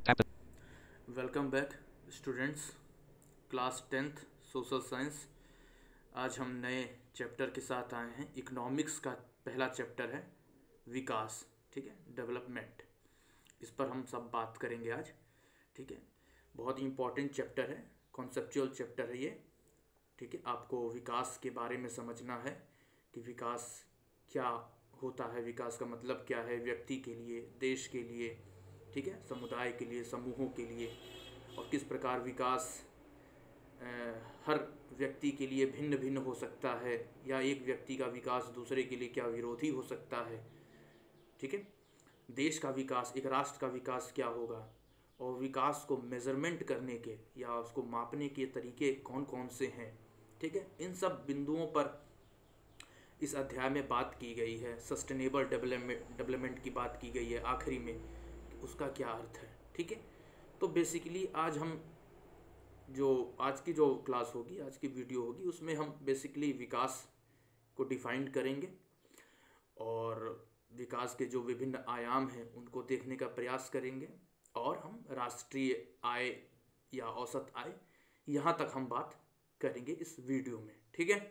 App- welcome back students. Class 10th social science. आज हम नए चैप्टर के साथ आए हैं। इकोनॉमिक्स का पहला चैप्टर है विकास, ठीक है, डेवलपमेंट। इस पर हम सब बात करेंगे आज, ठीक है। बहुत ही इम्पोर्टेंट चैप्टर है, कॉन्सेप्चुअल चैप्टर है ये, ठीक है। आपको विकास के बारे में समझना है कि विकास क्या होता है, विकास का मतलब क्या है व्यक्ति के लिए, देश के लिए, ठीक है, समुदाय के लिए, समूहों के लिए, और किस प्रकार विकास अ, हर व्यक्ति के लिए भिन्न भिन्न हो सकता है, या एक व्यक्ति का विकास दूसरे के लिए क्या विरोधी हो सकता है, ठीक है। देश का विकास, एक राष्ट्र का विकास क्या होगा, और विकास को मेज़रमेंट करने के या उसको मापने के तरीके कौन कौन से हैं, ठीक है। इन सब बिंदुओं पर इस अध्याय में बात की गई है। सस्टेनेबल डेवलपमेंट की बात की गई है आखिरी में, कि उसका क्या अर्थ है, ठीक है। तो बेसिकली आज हम जो आज की जो क्लास होगी, आज की वीडियो होगी, उसमें हम बेसिकली विकास को डिफाइन करेंगे और विकास के जो विभिन्न आयाम हैं उनको देखने का प्रयास करेंगे, और हम राष्ट्रीय आय या औसत आय, यहाँ तक हम बात करेंगे इस वीडियो में, ठीक है।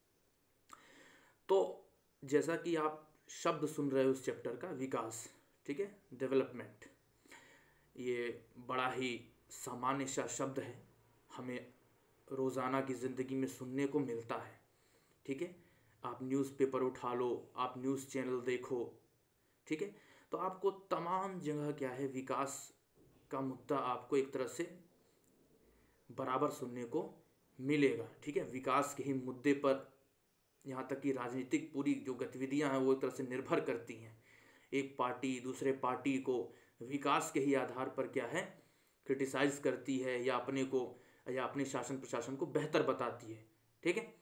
तो जैसा कि आप शब्द सुन रहे हो उस चैप्टर का, विकास, ठीक है, डेवलपमेंट, ये बड़ा ही सामान्य सा शब्द है, हमें रोज़ाना की ज़िंदगी में सुनने को मिलता है, ठीक है। आप न्यूज़पेपर उठा लो, आप न्यूज़ चैनल देखो, ठीक है, तो आपको तमाम जगह क्या है, विकास का मुद्दा आपको एक तरह से बराबर सुनने को मिलेगा, ठीक है। विकास के ही मुद्दे पर यहाँ तक कि राजनीतिक पूरी जो गतिविधियाँ हैं वो एक तरह से निर्भर करती हैं। एक पार्टी दूसरे पार्टी को विकास के ही आधार पर क्या है, क्रिटिसाइज करती है, या अपने को या अपने शासन प्रशासन को बेहतर बताती है, ठीक है।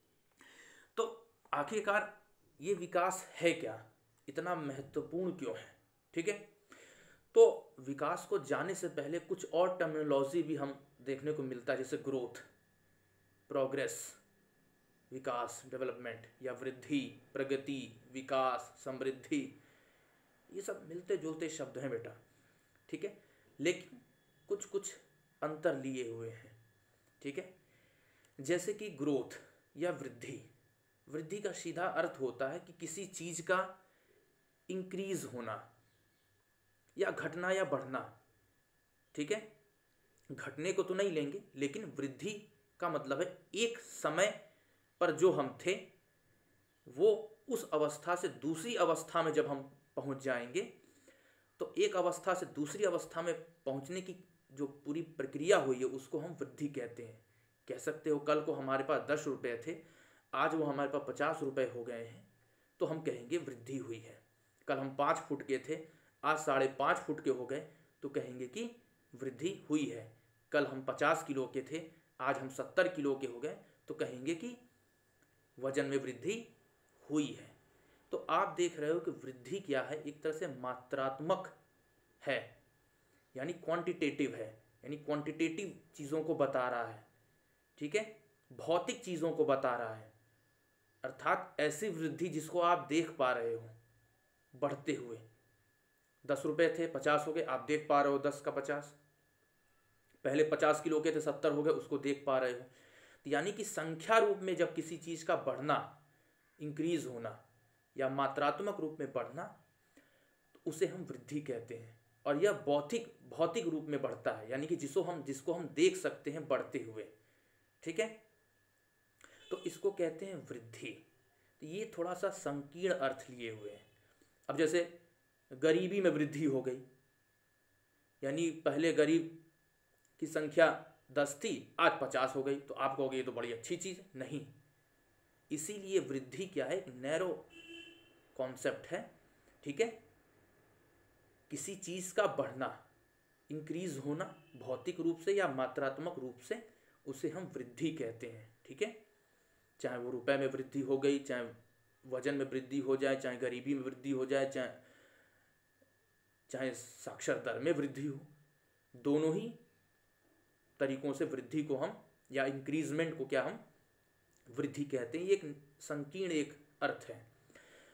तो आखिरकार ये विकास है क्या, इतना महत्वपूर्ण क्यों है, ठीक है। तो विकास को जाने से पहले कुछ और टर्मिनोलॉजी भी हम देखने को मिलता है, जैसे ग्रोथ, प्रोग्रेस, विकास, डेवलपमेंट, या वृद्धि, प्रगति, विकास, समृद्धि। ये सब मिलते जुलते शब्द हैं बेटा, ठीक है, लेकिन कुछ कुछ अंतर लिए हुए हैं, ठीक है। जैसे कि ग्रोथ या वृद्धि, वृद्धि का सीधा अर्थ होता है कि किसी चीज का इंक्रीज होना या घटना या बढ़ना, ठीक है। घटने को तो नहीं लेंगे, लेकिन वृद्धि का मतलब है एक समय पर जो हम थे वो उस अवस्था से दूसरी अवस्था में जब हम पहुंच जाएंगे, तो एक अवस्था से दूसरी अवस्था में पहुंचने की जो पूरी प्रक्रिया हुई है उसको हम वृद्धि कहते हैं। कह सकते हो कल को हमारे पास 10 रुपये थे, आज वो हमारे पास 50 रुपये हो गए हैं, तो हम कहेंगे वृद्धि हुई है। कल हम 5 फुट के थे, आज 5.5 फुट के हो गए, तो कहेंगे कि वृद्धि हुई है। कल हम 50 किलो के थे, आज हम 70 किलो के हो गए, तो कहेंगे कि वजन में वृद्धि हुई है। तो आप देख रहे हो कि वृद्धि क्या है, एक तरह से मात्रात्मक है, यानी क्वांटिटेटिव है, यानी क्वांटिटेटिव चीज़ों को बता रहा है, ठीक है, भौतिक चीज़ों को बता रहा है। अर्थात ऐसी वृद्धि जिसको आप देख पा रहे हो बढ़ते हुए। 10 रुपये थे, 50 हो गए, आप देख पा रहे हो 10 का 50। पहले 50 किलो के थे, 70 हो गए, उसको देख पा रहे हो। तो यानी कि संख्या रूप में जब किसी चीज़ का बढ़ना, इंक्रीज होना, या मात्रात्मक रूप में बढ़ना, तो उसे हम वृद्धि कहते हैं। और यह भौतिक भौतिक रूप में बढ़ता है, यानी कि जिसको हम देख सकते हैं बढ़ते हुए, ठीक है, तो इसको कहते हैं वृद्धि। तो ये थोड़ा सा संकीर्ण अर्थ लिए हुए हैं। अब जैसे गरीबी में वृद्धि हो गई, यानी पहले गरीब की संख्या 10 थी, आज 50 हो गई, तो आप कहोगे ये तो बड़ी अच्छी चीज़ है। नहीं, इसीलिए वृद्धि क्या है, एक नैरो कॉन्सेप्ट है, ठीक है। किसी चीज़ का बढ़ना, इंक्रीज होना, भौतिक रूप से या मात्रात्मक रूप से, उसे हम वृद्धि कहते हैं, ठीक है। चाहे वो रुपए में वृद्धि हो गई, चाहे वजन में वृद्धि हो जाए, चाहे गरीबी में वृद्धि हो जाए, चाहे चाहे साक्षर दर में वृद्धि हो, दोनों ही तरीकों से वृद्धि को हम, या इंक्रीजमेंट को क्या हम वृद्धि कहते हैं। ये एक संकीर्ण एक अर्थ है।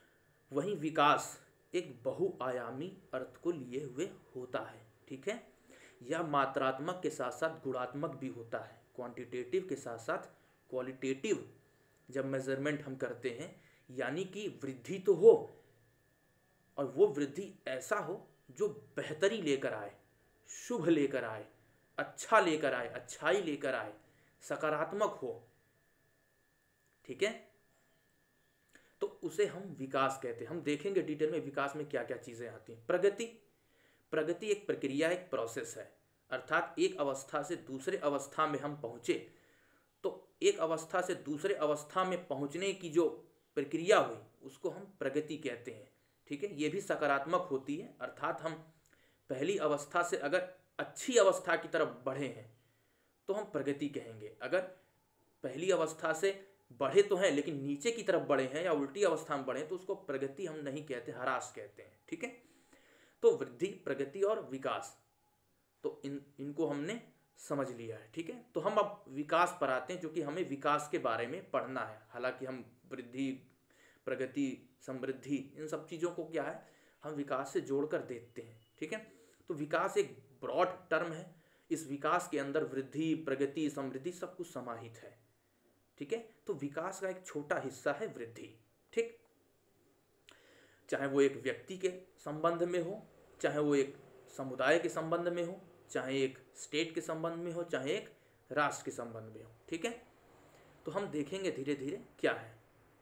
वहीं विकास एक बहुआयामी अर्थ को लिए हुए होता है, ठीक है। यह मात्रात्मक के साथ साथ गुणात्मक भी होता है। क्वांटिटेटिव के साथ साथ क्वालिटेटिव जब मेजरमेंट हम करते हैं, यानी कि वृद्धि तो हो और वो वृद्धि ऐसा हो जो बेहतरी लेकर आए, शुभ लेकर आए, अच्छा लेकर आए, अच्छाई लेकर आए, सकारात्मक हो। ठीक है, तो उसे हम विकास कहते हैं। हम देखेंगे डिटेल में विकास में क्या क्या चीजें आती हैं। प्रगति एक प्रक्रिया, एक प्रोसेस है, अर्थात एक अवस्था से दूसरे अवस्था में हम पहुंचे तो एक अवस्था से दूसरे अवस्था में पहुंचने की जो प्रक्रिया हुई उसको हम प्रगति कहते हैं। ठीक है, ये भी सकारात्मक होती है, अर्थात हम पहली अवस्था से अगर अच्छी अवस्था की तरफ बढ़े हैं तो हम प्रगति कहेंगे। अगर पहली अवस्था से बढ़े तो हैं लेकिन नीचे की तरफ बढ़े हैं या उल्टी अवस्था में बढ़े तो उसको प्रगति हम नहीं कहते, ह्रास कहते हैं। ठीक है, तो वृद्धि, प्रगति और विकास, तो इनको हमने समझ लिया है। ठीक है, तो हम अब विकास पर आते हैं, जो कि हमें विकास के बारे में पढ़ना है। हालांकि हम वृद्धि, प्रगति, समृद्धि, इन सब चीज़ों को क्या है हम विकास से जोड़कर देखते हैं। ठीक है, तो विकास एक ब्रॉड टर्म है। इस विकास के अंदर वृद्धि, प्रगति, समृद्धि सब कुछ समाहित है। ठीक है, तो विकास का एक छोटा हिस्सा है वृद्धि। ठीक, चाहे वो एक व्यक्ति के संबंध में हो, चाहे वो एक समुदाय के संबंध में हो, चाहे एक स्टेट के संबंध में हो, चाहे एक राष्ट्र के संबंध में हो। ठीक है, तो हम देखेंगे धीरे धीरे क्या है।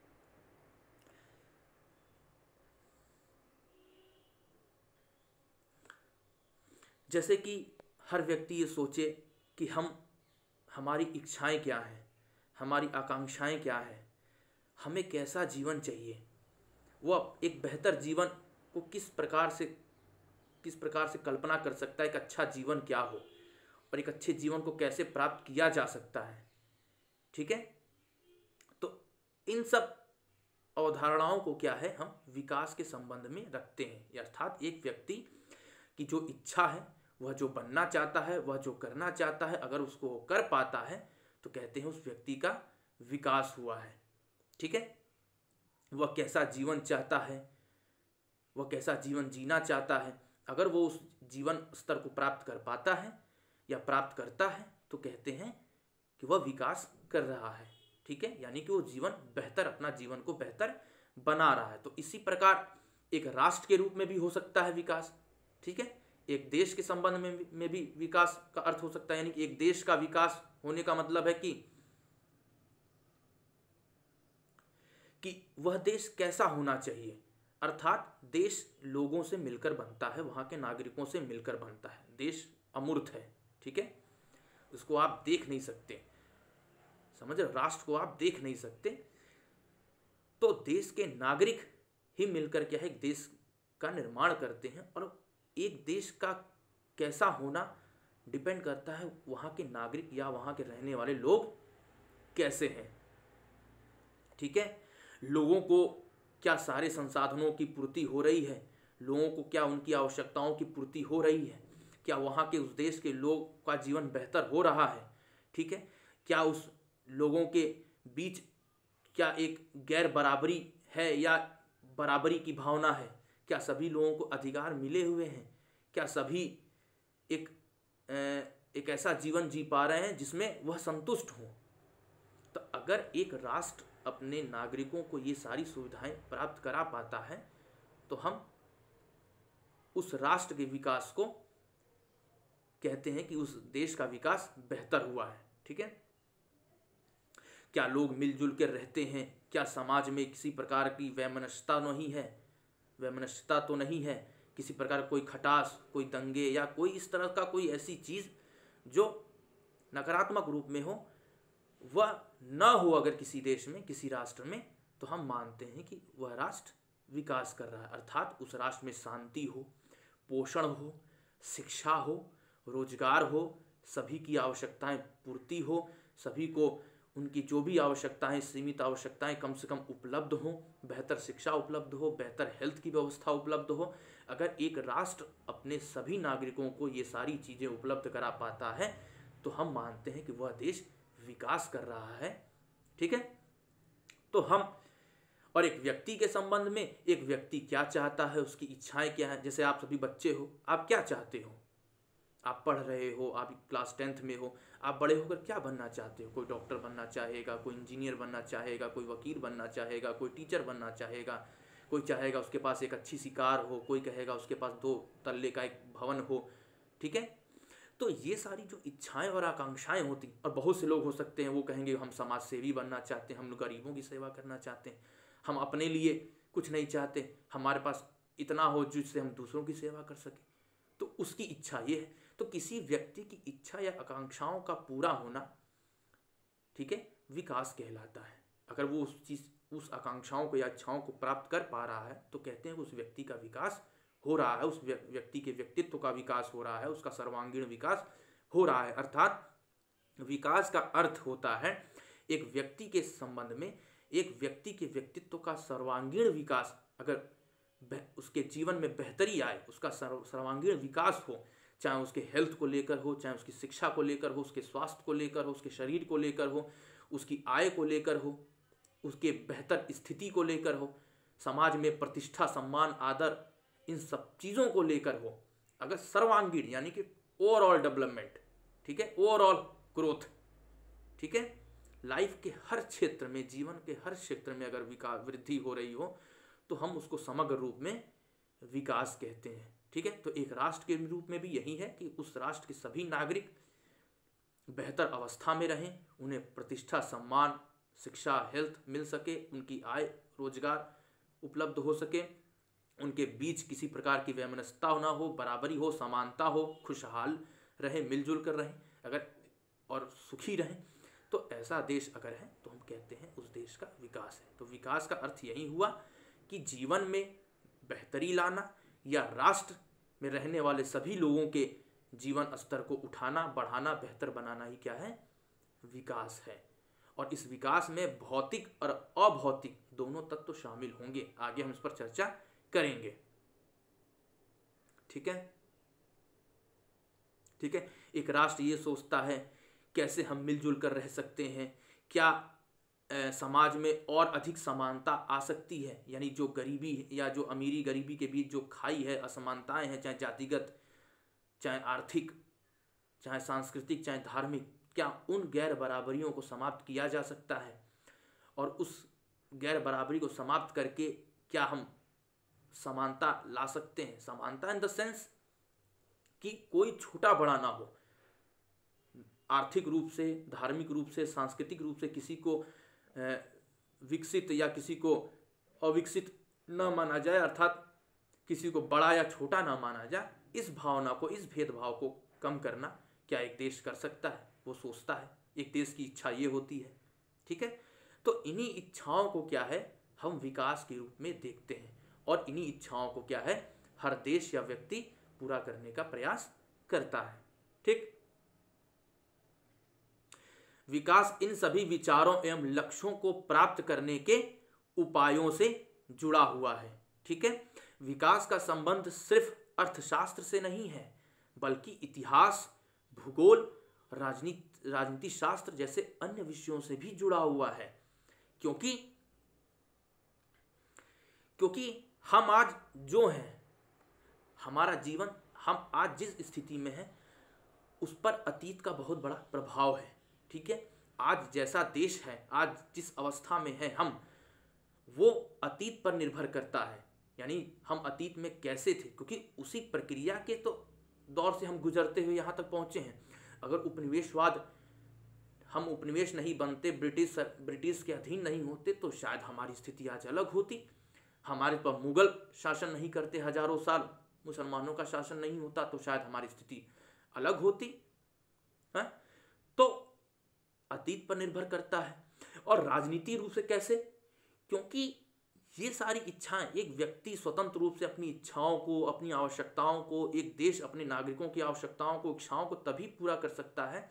जैसे कि हर व्यक्ति ये सोचे कि हमारी इच्छाएं क्या हैं, हमारी आकांक्षाएं क्या हैं, हमें कैसा जीवन चाहिए, वो एक बेहतर जीवन को किस प्रकार से कल्पना कर सकता है, एक अच्छा जीवन क्या हो और एक अच्छे जीवन को कैसे प्राप्त किया जा सकता है। ठीक है, तो इन सब अवधारणाओं को क्या है हम विकास के संबंध में रखते हैं। अर्थात एक व्यक्ति की जो इच्छा है, वह जो बनना चाहता है, वह जो करना चाहता है, अगर उसको वो कर पाता है तो कहते हैं उस व्यक्ति का विकास हुआ है। ठीक है, वह कैसा जीवन चाहता है, वह कैसा जीवन जीना चाहता है, अगर वो उस जीवन स्तर को प्राप्त कर पाता है या प्राप्त करता है तो कहते हैं कि वह विकास कर रहा है। ठीक है, यानी कि वो जीवन बेहतर, अपना जीवन को बेहतर बना रहा है। तो इसी प्रकार एक राष्ट्र के रूप में भी हो सकता है विकास। ठीक है, एक देश के संबंध में भी विकास का अर्थ हो सकता है, यानी कि एक देश का विकास होने का मतलब है कि वह देश कैसा होना चाहिए। अर्थात देश लोगों से मिलकर बनता है, वहां के नागरिकों से मिलकर बनता है। देश अमूर्त है। ठीक है, उसको आप देख नहीं सकते, समझ रहे, राष्ट्र को आप देख नहीं सकते। तो देश के नागरिक ही मिलकर क्या है एक देश का निर्माण करते हैं, और एक देश का कैसा होना डिपेंड करता है वहाँ के नागरिक या वहाँ के रहने वाले लोग कैसे हैं। ठीक है, लोगों को क्या सारे संसाधनों की पूर्ति हो रही है, लोगों को क्या उनकी आवश्यकताओं की पूर्ति हो रही है, क्या वहाँ के उस देश के लोग का जीवन बेहतर हो रहा है। ठीक है, क्या उस लोगों के बीच क्या एक गैर बराबरी है या बराबरी की भावना है, क्या सभी लोगों को अधिकार मिले हुए हैं, क्या सभी एक ऐसा जीवन जी पा रहे हैं जिसमें वह संतुष्ट हों। तो अगर एक राष्ट्र अपने नागरिकों को ये सारी सुविधाएं प्राप्त करा पाता है तो हम उस राष्ट्र के विकास को कहते हैं कि उस देश का विकास बेहतर हुआ है। ठीक है, क्या लोग मिलजुल कर रहते हैं, क्या समाज में किसी प्रकार की वैमनस्यता तो नहीं है, किसी प्रकार कोई खटास, कोई दंगे या कोई इस तरह का कोई ऐसी चीज़ जो नकारात्मक रूप में हो, वह न हो अगर किसी देश में, किसी राष्ट्र में, तो हम मानते हैं कि वह राष्ट्र विकास कर रहा है। अर्थात उस राष्ट्र में शांति हो, पोषण हो, शिक्षा हो, रोजगार हो, सभी की आवश्यकताएं पूर्ति हो, सभी को उनकी जो भी आवश्यकताएं, सीमित आवश्यकताएं कम से कम उपलब्ध हो, बेहतर शिक्षा उपलब्ध हो, बेहतर हेल्थ की व्यवस्था उपलब्ध हो। अगर एक राष्ट्र अपने सभी नागरिकों को ये सारी चीज़ें उपलब्ध करा पाता है तो हम मानते हैं कि वह देश विकास कर रहा है। ठीक है, तो हम और एक व्यक्ति के संबंध में, एक व्यक्ति क्या चाहता है, उसकी इच्छाएं क्या है। जैसे आप सभी बच्चे हो, आप क्या चाहते हो, आप पढ़ रहे हो, आप क्लास 10th में हो, आप बड़े होकर क्या बनना चाहते हो? कोई डॉक्टर बनना चाहेगा, कोई इंजीनियर बनना चाहेगा, कोई वकील बनना चाहेगा, कोई टीचर बनना चाहेगा, कोई चाहेगा उसके पास एक अच्छी सी कार हो, कोई कहेगा उसके पास 2 तल्ले का एक भवन हो। ठीक है, तो ये सारी जो इच्छाएं और आकांक्षाएं होती, और बहुत से लोग हो सकते हैं वो कहेंगे हम समाज सेवी बनना चाहते हैं, हम गरीबों की सेवा करना चाहते हैं, हम अपने लिए कुछ नहीं चाहते, हमारे पास इतना हो जिससे हम दूसरों की सेवा कर सकें। तो उसकी इच्छा ये है। तो किसी व्यक्ति की इच्छा या आकांक्षाओं का पूरा होना, ठीक है, विकास कहलाता है। अगर वो उस आकांक्षाओं को या इच्छाओं को प्राप्त कर पा रहा है तो कहते हैं कि उस व्यक्ति का विकास हो रहा है, उस व्यक्ति के व्यक्तित्व का विकास हो रहा है, उसका सर्वांगीण विकास हो रहा है। अर्थात विकास का अर्थ होता है एक व्यक्ति के संबंध में एक व्यक्ति के व्यक्तित्व का सर्वांगीण विकास। अगर उसके जीवन में बेहतरी आए, उसका सर्वांगीण विकास हो, चाहे उसके हेल्थ को लेकर हो, चाहे उसकी शिक्षा को लेकर हो, उसके स्वास्थ्य को लेकर हो, उसके शरीर को लेकर हो, उसकी आय को लेकर हो, उसके बेहतर स्थिति को लेकर हो, समाज में प्रतिष्ठा, सम्मान, आदर, इन सब चीज़ों को लेकर हो, अगर सर्वांगीण यानी कि ओवरऑल डेवलपमेंट, ठीक है, ओवरऑल ग्रोथ, ठीक है, लाइफ के हर क्षेत्र में, जीवन के हर क्षेत्र में अगर विकास वृद्धि हो रही हो तो हम उसको समग्र रूप में विकास कहते हैं। ठीक है, तो एक राष्ट्र के रूप में भी यही है कि उस राष्ट्र के सभी नागरिक बेहतर अवस्था में रहें, उन्हें प्रतिष्ठा, सम्मान, शिक्षा, हेल्थ मिल सके, उनकी आय, रोजगार उपलब्ध हो सके, उनके बीच किसी प्रकार की वैमनस्यता ना हो, बराबरी हो, समानता हो, खुशहाल रहे, मिलजुल कर रहें अगर, और सुखी रहें। तो ऐसा देश अगर है तो हम कहते हैं उस देश का विकास है। तो विकास का अर्थ यही हुआ कि जीवन में बेहतरी लाना या राष्ट्र में रहने वाले सभी लोगों के जीवन स्तर को उठाना, बढ़ाना, बेहतर बनाना ही क्या है? विकास है। और इस विकास में भौतिक और अभौतिक दोनों तत्व शामिल होंगे। आगे हम इस पर चर्चा करेंगे। ठीक है, ठीक है। एक राष्ट्र ये सोचता है कैसे हम मिलजुल कर रह सकते हैं, क्या समाज में और अधिक समानता आ सकती है, यानी जो गरीबी या जो अमीरी गरीबी के बीच जो खाई है, असमानताएं हैं, चाहे जातिगत, चाहे आर्थिक, चाहे सांस्कृतिक, चाहे धार्मिक, क्या उन गैर बराबरियों को समाप्त किया जा सकता है? और उस गैर बराबरी को समाप्त करके क्या हम समानता ला सकते हैं? समानता इन द सेंस कि कोई छोटा बड़ा ना हो, आर्थिक रूप से, धार्मिक रूप से, सांस्कृतिक रूप से किसी को विकसित या किसी को अविकसित न माना जाए, अर्थात किसी को बड़ा या छोटा ना माना जाए। इस भावना को, इस भेदभाव को कम करना क्या एक देश कर सकता है? वो सोचता है, एक देश की इच्छा ये होती है। ठीक है, तो इन्हीं इच्छाओं को क्या है, हम विकास के रूप में देखते हैं, और इन्हीं इच्छाओं को क्या है, हर देश या व्यक्ति पूरा करने का प्रयास करता है। ठीक, विकास इन सभी विचारों एवं लक्ष्यों को प्राप्त करने के उपायों से जुड़ा हुआ है। ठीक है, विकास का संबंध सिर्फ अर्थशास्त्र से नहीं है, बल्कि इतिहास, भूगोल, राजनीति शास्त्र जैसे अन्य विषयों से भी जुड़ा हुआ है। क्योंकि हम आज जो हैं, हमारा जीवन, हम आज जिस स्थिति में हैं, उस पर अतीत का बहुत बड़ा प्रभाव है। ठीक है, आज जैसा देश है, आज जिस अवस्था में है हम, वो अतीत पर निर्भर करता है। यानी हम अतीत में कैसे थे, क्योंकि उसी प्रक्रिया के तो दौर से हम गुजरते हुए यहाँ तक पहुँचे हैं। अगर उपनिवेशवाद, हम उपनिवेश नहीं बनते, ब्रिटिश के अधीन नहीं होते, तो शायद हमारी स्थिति आज अलग होती। हमारे पर मुगल शासन नहीं करते हजारों साल, मुसलमानों का शासन नहीं होता, तो शायद हमारी स्थिति अलग होती है। तो अतीत पर निर्भर करता है। और राजनीति रूप से कैसे? क्योंकि ये सारी इच्छाएं, एक व्यक्ति स्वतंत्र रूप से अपनी इच्छाओं को, अपनी आवश्यकताओं को, एक देश अपने नागरिकों की आवश्यकताओं को, इच्छाओं को तभी पूरा कर सकता है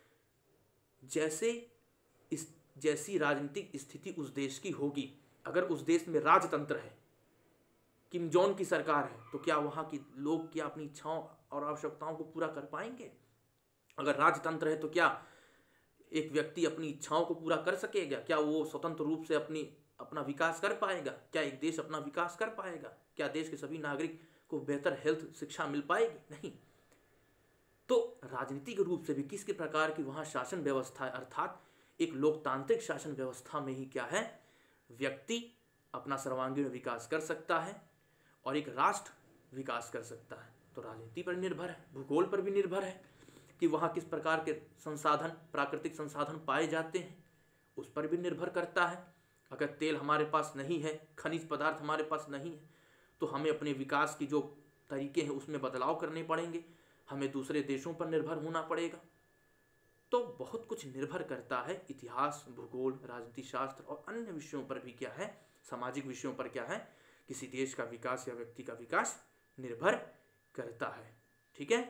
जैसी राजनीतिक स्थिति उस देश की होगी। अगर उस देश में राजतंत्र है, किम जोन की सरकार है, तो क्या वहाँ के लोग क्या अपनी इच्छाओं और आवश्यकताओं को पूरा कर पाएंगे? अगर राजतंत्र है तो क्या एक व्यक्ति अपनी इच्छाओं को पूरा कर सकेगा? क्या वो स्वतंत्र रूप से अपना विकास कर पाएगा? क्या एक देश अपना विकास कर पाएगा? क्या देश के सभी नागरिक को बेहतर हेल्थ, शिक्षा मिल पाएगी? नहीं। तो राजनीतिक रूप से भी किस प्रकार की वहाँ शासन व्यवस्था है, अर्थात एक लोकतांत्रिक शासन व्यवस्था में ही क्या है, व्यक्ति अपना सर्वांगीण विकास कर सकता है और एक राष्ट्र विकास कर सकता है। तो राजनीति पर निर्भर है, भूगोल पर भी निर्भर है कि वहाँ किस प्रकार के संसाधन, प्राकृतिक संसाधन पाए जाते हैं, उस पर भी निर्भर करता है। अगर तेल हमारे पास नहीं है, खनिज पदार्थ हमारे पास नहीं है, तो हमें अपने विकास की जो तरीके हैं उसमें बदलाव करने पड़ेंगे, हमें दूसरे देशों पर निर्भर होना पड़ेगा। तो बहुत कुछ निर्भर करता है, इतिहास, भूगोल, राजनीति शास्त्र और अन्य विषयों पर भी क्या है, सामाजिक विषयों पर क्या है, किसी देश का विकास या व्यक्ति का विकास निर्भर करता है। ठीक है।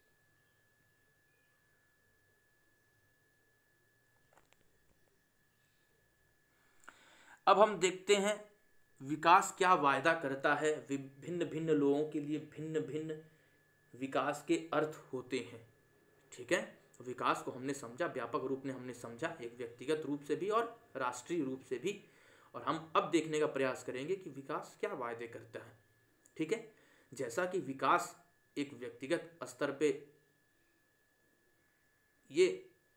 अब हम देखते हैं विकास क्या वायदा करता है। भिन्न भिन्न लोगों के लिए भिन्न भिन्न विकास के अर्थ होते हैं। ठीक है। विकास को हमने समझा, व्यापक रूप में हमने समझा, एक व्यक्तिगत रूप से भी और राष्ट्रीय रूप से भी। और हम अब देखने का प्रयास करेंगे कि विकास क्या वायदे करता है। ठीक है। जैसा कि विकास एक व्यक्तिगत स्तर पे ये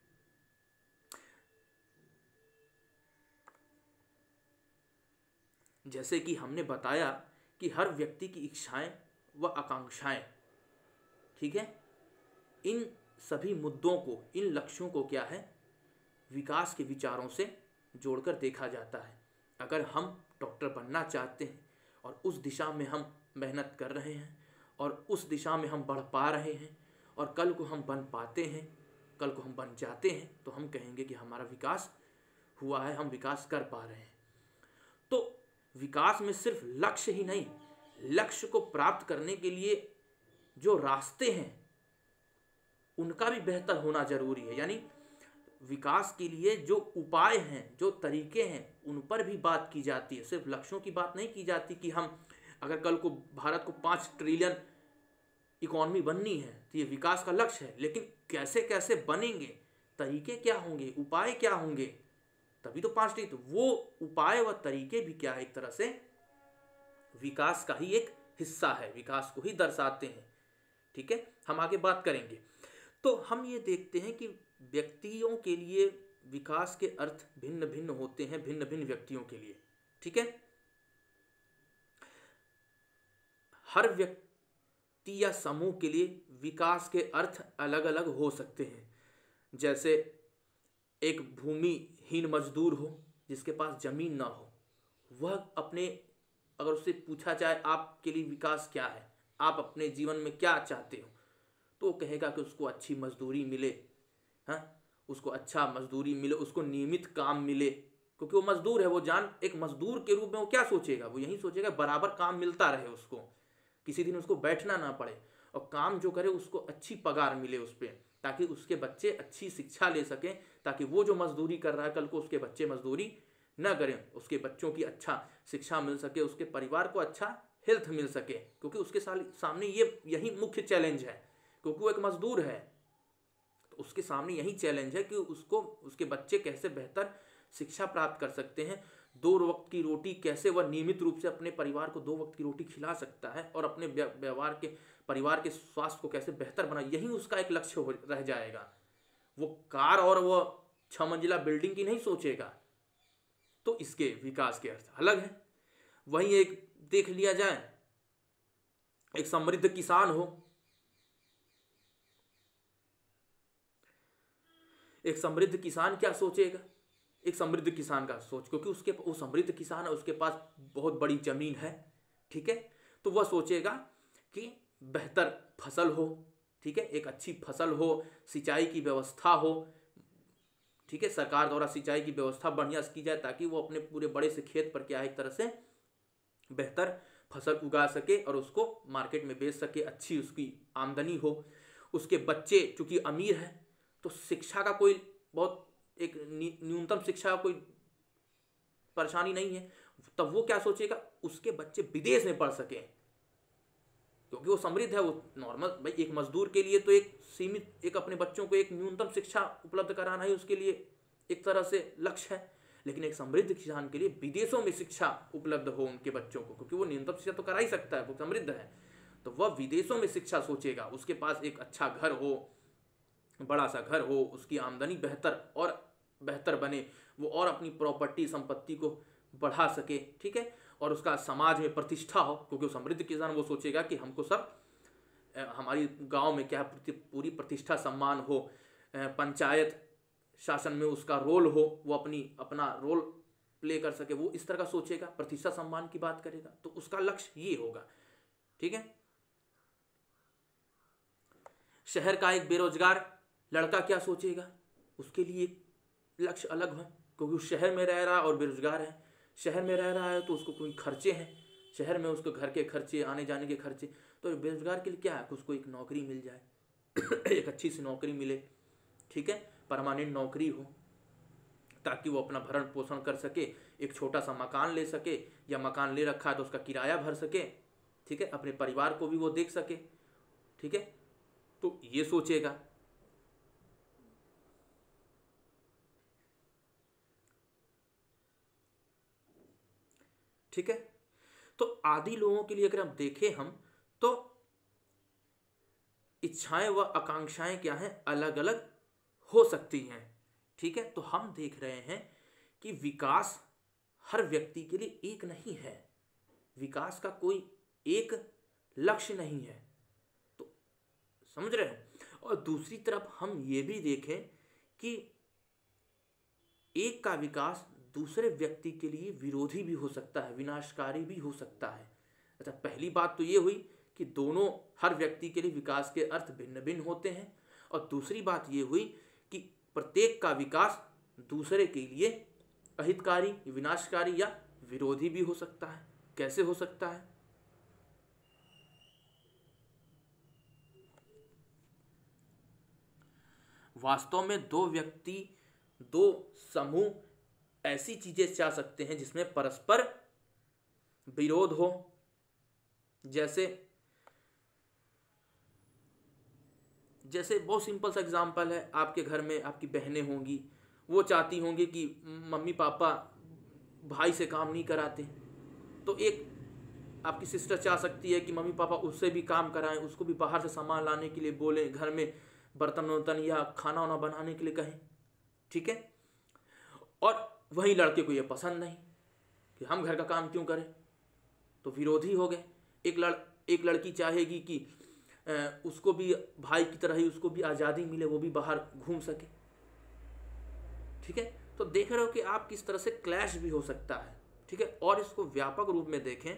जैसे कि हमने बताया कि हर व्यक्ति की इच्छाएं व आकांक्षाएं, ठीक है, इन सभी मुद्दों को, इन लक्ष्यों को क्या है, विकास के विचारों से जोड़कर देखा जाता है। अगर हम डॉक्टर बनना चाहते हैं और उस दिशा में हम मेहनत कर रहे हैं और उस दिशा में हम बढ़ पा रहे हैं और कल को हम बन पाते हैं, कल को हम बन जाते हैं, तो हम कहेंगे कि हमारा विकास हुआ है, हम विकास कर पा रहे हैं। तो विकास में सिर्फ लक्ष्य ही नहीं, लक्ष्य को प्राप्त करने के लिए जो रास्ते हैं उनका भी बेहतर होना जरूरी है। यानी विकास के लिए जो उपाय हैं, जो तरीके हैं, उन पर भी बात की जाती है। सिर्फ लक्ष्यों की बात नहीं की जाती कि हम अगर कल को भारत को 5 ट्रिलियन इकॉनमी बननी है तो ये विकास का लक्ष्य है, लेकिन कैसे कैसे बनेंगे, तरीके क्या होंगे, उपाय क्या होंगे, तभी तो 5 ट्रिलियन। तो वो उपाय व तरीके भी क्या है, एक तरह से विकास का ही एक हिस्सा है, विकास को ही दर्शाते हैं। ठीक है। हम आगे बात करेंगे। तो हम ये देखते हैं कि व्यक्तियों के लिए विकास के अर्थ भिन्न भिन्न होते हैं, भिन्न भिन्न व्यक्तियों के लिए। ठीक है। हर व्यक्ति या समूह के लिए विकास के अर्थ अलग अलग हो सकते हैं। जैसे एक भूमिहीन मजदूर हो जिसके पास जमीन ना हो, वह अपने, अगर उससे पूछा जाए आपके लिए विकास क्या है, आप अपने जीवन में क्या चाहते हो, तो वो कहेगा कि उसको अच्छी मजदूरी मिले, हाँ, उसको अच्छा मजदूरी मिले, उसको नियमित काम मिले, क्योंकि वो मजदूर है। वो एक मजदूर के रूप में वो क्या सोचेगा, वो यही सोचेगा बराबर काम मिलता रहे, उसको किसी दिन उसको बैठना ना पड़े, और काम जो करे उसको अच्छी पगार मिले उस पर, ताकि उसके बच्चे अच्छी शिक्षा ले सकें, ताकि वो जो मजदूरी कर रहा है कल को उसके बच्चे मजदूरी न करें, उसके बच्चों की अच्छा शिक्षा मिल सके, उसके परिवार को अच्छा हेल्थ मिल सके, क्योंकि उसके सामने यही मुख्य चैलेंज है, क्योंकि वो एक मजदूर है। तो उसके सामने यही चैलेंज है कि उसको, उसके बच्चे कैसे बेहतर शिक्षा प्राप्त कर सकते हैं, 2 वक्त की रोटी कैसे वह नियमित रूप से अपने परिवार को 2 वक्त की रोटी खिला सकता है, और अपने परिवार के स्वास्थ्य को कैसे बेहतर बना, यही उसका एक लक्ष्य रह जाएगा। वो कार और वो 6 मंजिला बिल्डिंग की नहीं सोचेगा। तो इसके विकास के अर्थ अलग है। वहीं एक देख लिया जाए, एक समृद्ध किसान हो, एक समृद्ध किसान क्या सोचेगा, एक समृद्ध किसान का सोच, क्योंकि वो समृद्ध किसान है, उसके पास बहुत बड़ी जमीन है, ठीक है, तो वह सोचेगा कि बेहतर फसल हो, ठीक है, एक अच्छी फसल हो, सिंचाई की व्यवस्था हो, ठीक है, सरकार द्वारा सिंचाई की व्यवस्था बढ़िया की जाए, ताकि वो अपने पूरे बड़े से खेत पर क्या है, एक तरह से बेहतर फसल उगा सके और उसको मार्केट में बेच सके, अच्छी उसकी आमदनी हो। उसके बच्चे चूंकि अमीर है तो शिक्षा का कोई बहुत एक न्यूनतम शिक्षा का कोई परेशानी नहीं है, तब वो क्या सोचेगा, उसके बच्चे विदेश में पढ़ सके, क्योंकि वो समृद्ध है। वो नॉर्मल भाई एक मजदूर के लिए तो एक सीमित, एक अपने बच्चों को एक न्यूनतम शिक्षा उपलब्ध कराना ही उसके लिए एक तरह से लक्ष्य है, लेकिन एक समृद्ध किसान के लिए विदेशों में शिक्षा उपलब्ध हो उनके बच्चों को, क्योंकि वो न्यूनतम शिक्षा तो करा ही सकता है, वो समृद्ध है, तो वह विदेशों में शिक्षा सोचेगा। उसके पास एक अच्छा घर हो, बड़ा सा घर हो, उसकी आमदनी बेहतर और बेहतर बने, वो और अपनी प्रॉपर्टी संपत्ति को बढ़ा सके, ठीक है, और उसका समाज में प्रतिष्ठा हो, क्योंकि वो समृद्ध किसान वो सोचेगा कि हमको सब हमारी गांव में क्या पूरी प्रतिष्ठा सम्मान हो, पंचायत शासन में उसका रोल हो, वो अपना रोल प्ले कर सके, वो इस तरह का सोचेगा, प्रतिष्ठा सम्मान की बात करेगा, तो उसका लक्ष्य ये होगा, ठीक है। शहर का एक बेरोजगार लड़का क्या सोचेगा, उसके लिए एक लक्ष्य अलग है, क्योंकि उस शहर में रह रहा है और बेरोजगार है। शहर में रह रहा है तो उसको कोई खर्चे हैं, शहर में उसको घर के खर्चे, आने जाने के खर्चे, तो बेरोजगार के लिए क्या है कि उसको एक नौकरी मिल जाए एक अच्छी सी नौकरी मिले, ठीक है, परमानेंट नौकरी हो, ताकि वो अपना भरण पोषण कर सके, एक छोटा सा मकान ले सके, या मकान ले रखा है तो उसका किराया भर सके, ठीक है, अपने परिवार को भी वो देख सके, ठीक है, तो ये सोचेगा। ठीक है, तो आदि लोगों के लिए अगर हम देखें तो इच्छाएं व आकांक्षाएं क्या हैं, अलग अलग हो सकती हैं, ठीक है। तो हम देख रहे हैं कि विकास हर व्यक्ति के लिए एक नहीं है, विकास का कोई एक लक्ष्य नहीं है, तो समझ रहे हैं। और दूसरी तरफ हम ये भी देखें कि एक का विकास दूसरे व्यक्ति के लिए विरोधी भी हो सकता है, विनाशकारी भी हो सकता है। अच्छा, पहली बात तो ये हुई कि दोनों, हर व्यक्ति के लिए विकास के अर्थ भिन्न भिन्न होते हैं, और दूसरी बात ये हुई कि प्रत्येक का विकास दूसरे के लिए अहितकारी, विनाशकारी या विरोधी भी हो सकता है। कैसे हो सकता है? वास्तव में दो व्यक्ति, दो समूह ऐसी चीजें चाह सकते हैं जिसमें परस्पर विरोध हो। जैसे बहुत सिंपल सा एग्जांपल है, आपके घर में आपकी बहनें होंगी, वो चाहती होंगी कि मम्मी पापा भाई से काम नहीं कराते, तो एक आपकी सिस्टर चाह सकती है कि मम्मी पापा उससे भी काम कराएं, उसको भी बाहर से सामान लाने के लिए बोलें, घर में बर्तन वर्तन या खाना वाना बनाने के लिए कहें, ठीक है। और वहीं लड़के को ये पसंद नहीं कि हम घर का काम क्यों करें, तो विरोधी हो गए। एक लड़की चाहेगी कि उसको भी भाई की तरह ही उसको भी आज़ादी मिले, वो भी बाहर घूम सके, ठीक है। तो देख रहे हो कि आप किस तरह से क्लैश भी हो सकता है, ठीक है। और इसको व्यापक रूप में देखें,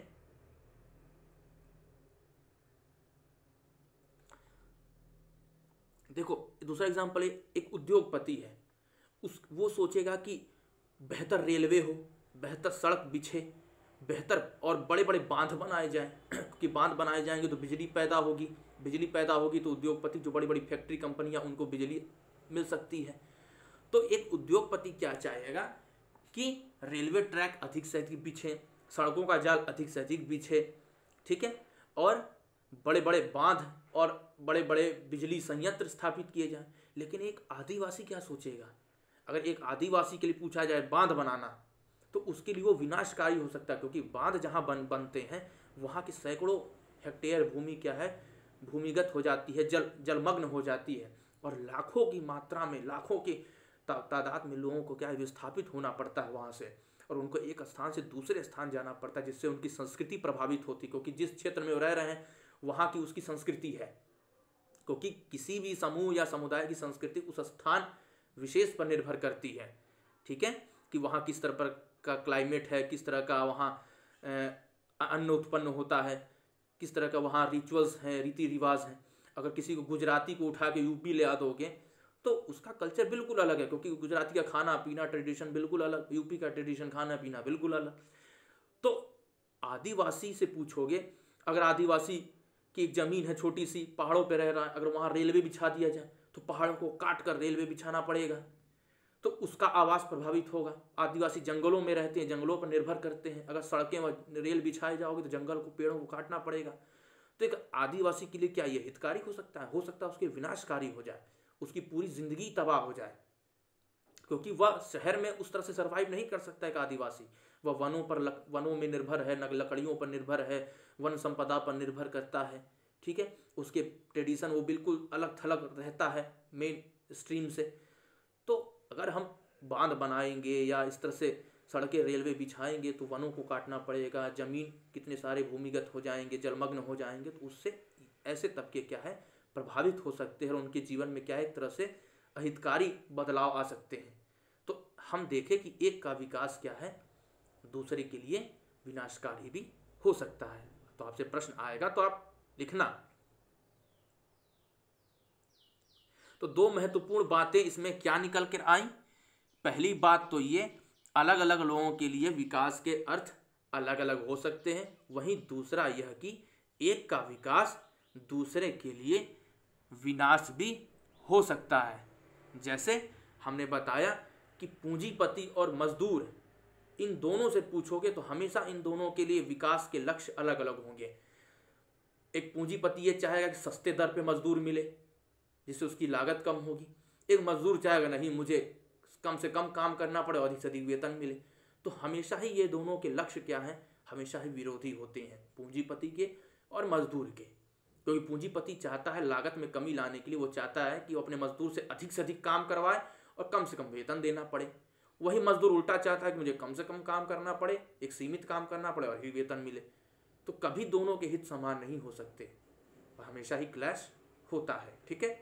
देखो दूसरा एग्जांपल है, एक उद्योगपति है, वो सोचेगा कि बेहतर रेलवे हो, बेहतर सड़क बिछे, बेहतर और बड़े बड़े बांध बनाए जाएं कि बांध बनाए जाएंगे तो बिजली पैदा होगी, बिजली पैदा होगी तो उद्योगपति, जो बड़ी बड़ी फैक्ट्री कंपनियां, उनको बिजली मिल सकती है। तो एक उद्योगपति क्या चाहेगा कि रेलवे ट्रैक अधिक से अधिक बिछे, सड़कों का जाल अधिक से अधिक बिछे, ठीक है, और बड़े बड़े बांध और बड़े बड़े बिजली संयंत्र स्थापित किए जाएं। लेकिन एक आदिवासी क्या सोचेगा? अगर एक आदिवासी के लिए पूछा जाए बांध बनाना, तो उसके लिए वो विनाशकारी हो सकता है, क्योंकि बांध जहाँ बनते हैं वहाँ की सैकड़ों हेक्टेयर भूमि क्या है, भूमिगत हो जाती है, जलमग्न हो जाती है, और लाखों की मात्रा में, लाखों के तादाद में लोगों को क्या है, विस्थापित होना पड़ता है वहाँ से, और उनको एक स्थान से दूसरे स्थान जाना पड़ता है, जिससे उनकी संस्कृति प्रभावित होती, क्योंकि जिस क्षेत्र में वो रह रहे हैं वहाँ की उसकी संस्कृति है, क्योंकि किसी भी समूह या समुदाय की संस्कृति उस स्थान विशेष पर निर्भर करती है, ठीक है, कि वहाँ किस तरह पर का क्लाइमेट है, किस तरह का वहाँ अन्न उत्पन्न होता है, किस तरह का वहाँ रिचुअल्स हैं, रीति रिवाज हैं। अगर किसी को गुजराती को उठा के यूपी ले आ दोगे तो उसका कल्चर बिल्कुल अलग है, क्योंकि गुजराती का खाना पीना ट्रेडिशन बिल्कुल अलग, यूपी का ट्रेडिशन खाना पीना बिल्कुल अलग। तो आदिवासी से पूछोगे, अगर आदिवासी की एक ज़मीन है छोटी सी, पहाड़ों पर रह रहा है, अगर वहाँ रेलवे बिछा दिया जाए तो पहाड़ों को काट कर रेलवे बिछाना पड़ेगा, तो उसका आवास प्रभावित होगा। आदिवासी जंगलों में रहते हैं, जंगलों पर निर्भर करते हैं, अगर सड़कें व रेल बिछाए जाओगे तो जंगल को, पेड़ों को काटना पड़ेगा। तो एक आदिवासी के लिए क्या ये हितकारी हो सकता है? हो सकता है उसके विनाशकारी हो जाए, उसकी पूरी जिंदगी तबाह हो जाए, क्योंकि वह शहर में उस तरह से सर्वाइव नहीं कर सकता। एक आदिवासी वह वनों में निर्भर है, लकड़ियों पर निर्भर है, वन संपदा पर निर्भर करता है, ठीक है, उसके ट्रेडिशन वो बिल्कुल अलग थलग रहता है मेन स्ट्रीम से। तो अगर हम बांध बनाएंगे या इस तरह से सड़कें रेलवे बिछाएंगे तो वनों को काटना पड़ेगा, जमीन कितने सारे भूमिगत हो जाएंगे, जलमग्न हो जाएंगे, तो उससे ऐसे तबके क्या है प्रभावित हो सकते हैं और उनके जीवन में क्या है एक तरह से अहितकारी बदलाव आ सकते हैं। तो हम देखें कि एक का विकास क्या है दूसरे के लिए विनाशकारी भी हो सकता है। तो आपसे प्रश्न आएगा तो आप लिखना। तो दो महत्वपूर्ण बातें इसमें क्या निकल कर आई। पहली बात तो ये अलग अलग लोगों के लिए विकास के अर्थ अलग अलग हो सकते हैं। वहीं दूसरा यह कि एक का विकास दूसरे के लिए विनाश भी हो सकता है। जैसे हमने बताया कि पूंजीपति और मजदूर, इन दोनों से पूछोगे तो हमेशा इन दोनों के लिए विकास के लक्ष्य अलग अलग होंगे। एक पूंजीपति ये चाहेगा कि सस्ते दर पे मजदूर मिले जिससे उसकी लागत कम होगी, एक मजदूर चाहेगा नहीं मुझे कम से कम काम करना पड़े और अधिक से अधिक वेतन मिले। तो हमेशा ही ये दोनों के लक्ष्य क्या हैं, हमेशा ही विरोधी होते हैं, पूंजीपति के और मजदूर के। क्योंकि पूंजीपति चाहता है लागत में कमी लाने के लिए, वो चाहता है कि वो अपने मजदूर से अधिक काम करवाए और कम से कम वेतन देना पड़े। वही मजदूर उल्टा चाहता है कि मुझे कम से कम काम करना पड़े, एक सीमित काम करना पड़े और ही वेतन मिले। तो कभी दोनों के हित समान नहीं हो सकते, हमेशा ही क्लैश होता है। ठीक है,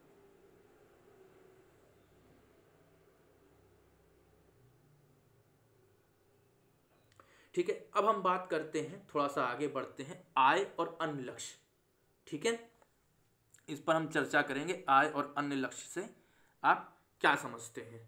ठीक है। अब हम बात करते हैं, थोड़ा सा आगे बढ़ते हैं, आय और अन्य लक्ष्य। ठीक है, इस पर हम चर्चा करेंगे। आय और अन्य लक्ष्य से आप क्या समझते हैं।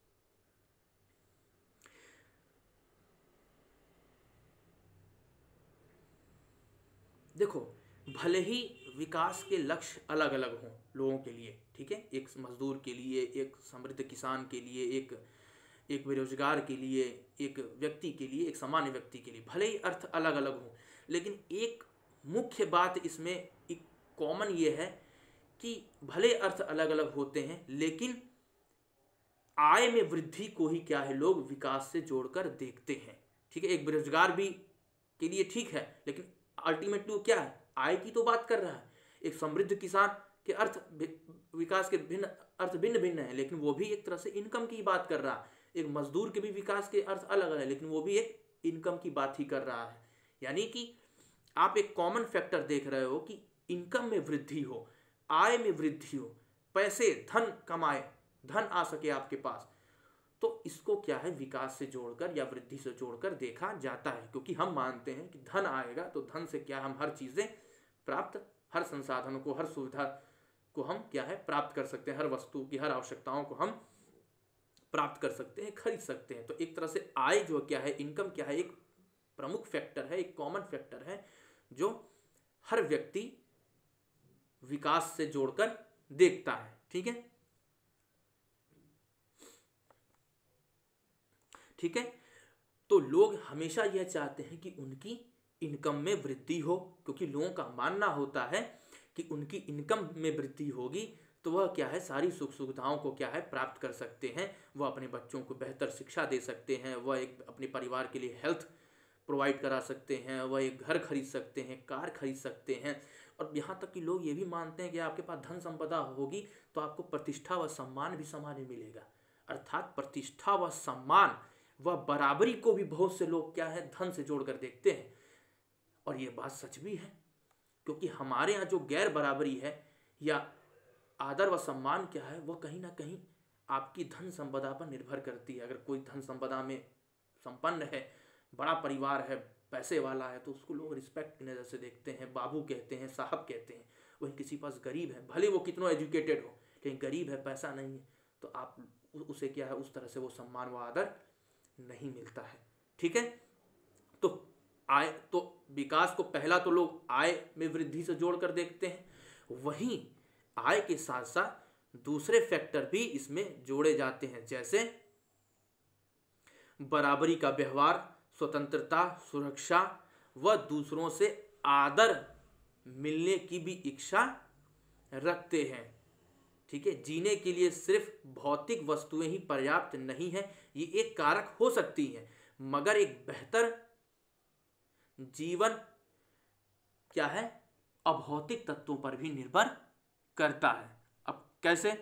देखो, भले ही विकास के लक्ष्य अलग अलग हों लोगों के लिए, ठीक है, एक मजदूर के लिए, एक समृद्ध किसान के लिए, एक बेरोजगार के लिए, एक व्यक्ति के लिए, एक सामान्य व्यक्ति के लिए, भले ही अर्थ अलग अलग हों, लेकिन एक मुख्य बात इसमें एक कॉमन ये है कि भले अर्थ अलग अलग होते हैं लेकिन आय में वृद्धि को ही क्या है लोग विकास से जोड़कर देखते हैं। ठीक है, एक बेरोजगार भी के लिए ठीक है, लेकिन अल्टीमेटली वो क्या है, आय की तो बात कर रहा है। एक समृद्ध किसान के अर्थ विकास के भिन्न अर्थ भिन्न भिन्न है, लेकिन वो भी एक तरह से इनकम की बात कर रहा है। एक मजदूर के भी विकास के अर्थ अलग अलग है, लेकिन वो भी एक इनकम की बात ही कर रहा है। यानी कि आप एक कॉमन फैक्टर देख रहे हो कि इनकम में वृद्धि हो, आय में वृद्धि हो, पैसे धन कमाए, धन आ सके आपके पास, तो इसको क्या है विकास से जोड़कर या वृद्धि से जोड़कर देखा जाता है। क्योंकि हम मानते हैं कि धन आएगा तो धन से क्या हम हर चीजें प्राप्त, हर संसाधनों को, हर सुविधा को हम क्या है प्राप्त कर सकते हैं, हर वस्तु की हर आवश्यकताओं को हम प्राप्त कर सकते हैं, खरीद सकते हैं। तो एक तरह से आय जो क्या है, इनकम क्या है, एक प्रमुख फैक्टर है, एक कॉमन फैक्टर है जो हर व्यक्ति विकास से जोड़कर देखता है। ठीक है, ठीक है। तो लोग हमेशा यह चाहते हैं कि उनकी इनकम में वृद्धि हो, क्योंकि लोगों का मानना होता है कि उनकी इनकम में वृद्धि होगी तो वह क्या है सारी सुख सुविधाओं को क्या है प्राप्त कर सकते हैं, वह अपने बच्चों को बेहतर शिक्षा दे सकते हैं, वह एक अपने परिवार के लिए हेल्थ प्रोवाइड करा सकते हैं, वह एक घर खरीद सकते हैं, कार खरीद सकते हैं। और यहाँ तक कि लोग ये भी मानते हैं कि आपके पास धन संपदा होगी तो आपको प्रतिष्ठा व सम्मान भी समाज में मिलेगा। अर्थात प्रतिष्ठा व सम्मान व बराबरी को भी बहुत से लोग क्या है धन से जोड़कर देखते हैं। और ये बात सच भी है, क्योंकि हमारे यहाँ जो गैर बराबरी है या आदर व सम्मान क्या है वह कहीं ना कहीं आपकी धन संपदा पर निर्भर करती है। अगर कोई धन संपदा में संपन्न है, बड़ा परिवार है, पैसे वाला है, तो उसको लोग रिस्पेक्ट की नज़र से देखते हैं, बाबू कहते हैं, साहब कहते हैं। वहीं किसी पास गरीब है, भले वो कितना एजुकेटेड हो, लेकिन गरीब है, पैसा नहीं है, तो आप उसे क्या है उस तरह से वो सम्मान व आदर नहीं मिलता है। ठीक है, तो आय तो विकास को पहला तो लोग आय में वृद्धि से जोड़कर देखते हैं, वहीं आय के साथ साथ दूसरे फैक्टर भी इसमें जोड़े जाते हैं, जैसे बराबरी का व्यवहार, स्वतंत्रता, सुरक्षा व दूसरों से आदर मिलने की भी इच्छा रखते हैं। ठीक है, जीने के लिए सिर्फ भौतिक वस्तुएं ही पर्याप्त नहीं है, ये एक कारक हो सकती है, मगर एक बेहतर जीवन क्या है अभौतिक तत्वों पर भी निर्भर करता है। अब कैसे?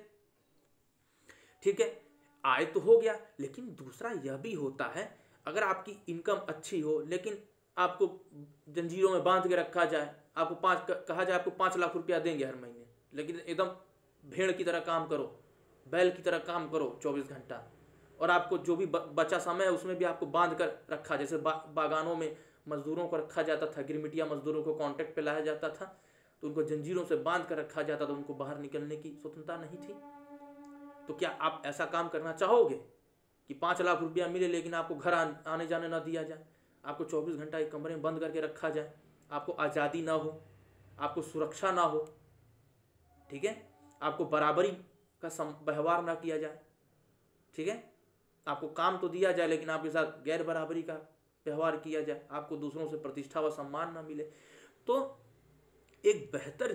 ठीक है, आय तो हो गया, लेकिन दूसरा यह भी होता है, अगर आपकी इनकम अच्छी हो लेकिन आपको जंजीरों में बांध के रखा जाए, आपको कहा जाए आपको 5 लाख रुपया देंगे हर महीने, लेकिन एकदम भेड़ की तरह काम करो, बैल की तरह काम करो 24 घंटा, और आपको जो भी बचा समय है उसमें भी आपको बांध कर रखा, जैसे बागानों में मजदूरों को रखा जाता था, गिरमिटिया मजदूरों को कॉन्ट्रैक्ट पे लाया जाता था, तो उनको जंजीरों से बांध कर रखा जाता था, उनको बाहर निकलने की स्वतंत्रता नहीं थी। तो क्या आप ऐसा काम करना चाहोगे कि 5 लाख रुपया मिले लेकिन आपको घर आने जाने ना दिया जाए, आपको 24 घंटा एक कमरे में बंद करके रखा जाए, आपको आज़ादी ना हो, आपको सुरक्षा ना हो, ठीक है, आपको बराबरी का व्यवहार ना किया जाए, ठीक है, आपको काम तो दिया जाए लेकिन आपके साथ गैर बराबरी का व्यवहार किया जाए, आपको दूसरों से प्रतिष्ठा व सम्मान ना मिले। तो एक बेहतर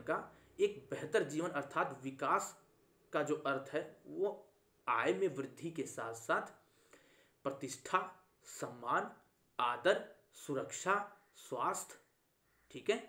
जीवन अर्थात विकास का जो अर्थ है वो आय में वृद्धि के साथ साथ प्रतिष्ठा, सम्मान, आदर, सुरक्षा, स्वास्थ्य, ठीक है,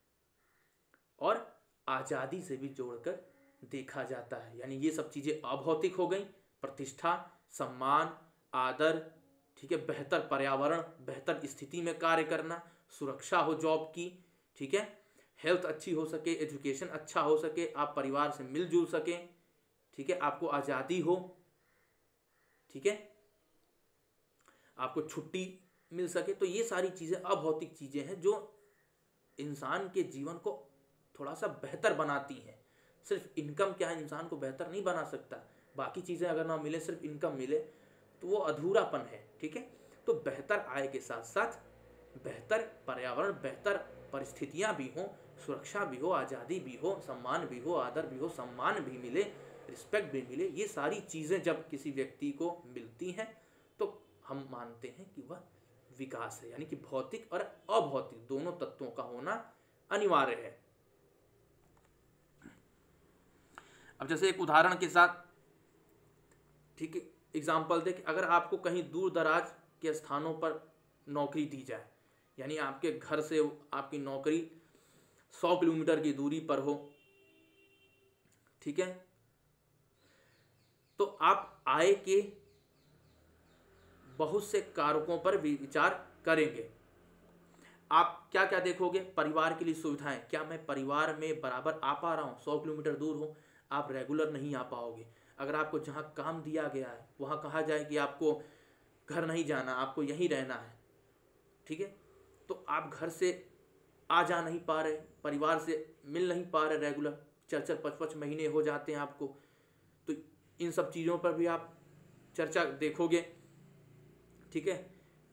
और आजादी से भी जोड़कर देखा जाता है। यानी ये सब चीजें अभौतिक हो गई, प्रतिष्ठा, सम्मान, आदर, ठीक है, बेहतर पर्यावरण, बेहतर स्थिति में कार्य करना, सुरक्षा हो जॉब की, ठीक है, हेल्थ अच्छी हो सके, एजुकेशन अच्छा हो सके, आप परिवार से मिलजुल सके, ठीक है, आपको आज़ादी हो, ठीक है, आपको छुट्टी मिल सके। तो ये सारी चीज़ें अभौतिक चीज़ें हैं जो इंसान के जीवन को थोड़ा सा बेहतर बनाती हैं। सिर्फ इनकम क्या है इंसान को बेहतर नहीं बना सकता, बाकी चीज़ें अगर ना मिले, सिर्फ इनकम मिले तो वो अधूरापन है, ठीक है। तो बेहतर आय के साथ साथ बेहतर पर्यावरण, बेहतर परिस्थितियाँ भी हों, सुरक्षा भी हो, आज़ादी भी हो, सम्मान भी हो, आदर भी हो, सम्मान भी मिले, रिस्पेक्ट भी मिले, ये सारी चीज़ें जब किसी व्यक्ति को मिलती हैं तो हम मानते हैं कि वह विकास है। यानी कि भौतिक और अभौतिक दोनों तत्वों का होना अनिवार्य है। अब जैसे एक उदाहरण के साथ, ठीक है, एग्जाम्पल दे कि अगर आपको कहीं दूर दराज के स्थानों पर नौकरी दी जाए, यानी आपके घर से आपकी नौकरी 100 किलोमीटर की दूरी पर हो, ठीक है, तो आप आय के बहुत से कारकों पर विचार करेंगे। आप क्या क्या देखोगे? परिवार के लिए सुविधाएं, क्या मैं परिवार में बराबर आ पा रहा हूँ? 100 किलोमीटर दूर हो, आप रेगुलर नहीं आ पाओगे। अगर आपको जहाँ काम दिया गया है वहाँ कहा जाए कि आपको घर नहीं जाना, आपको यहीं रहना है, ठीक है, तो आप घर से आ जा नहीं पा रहे, परिवार से मिल नहीं पा रहे रेगुलर, 4-5 महीने हो जाते हैं आपको, तो इन सब चीज़ों पर भी आप चर्चा देखोगे, ठीक है।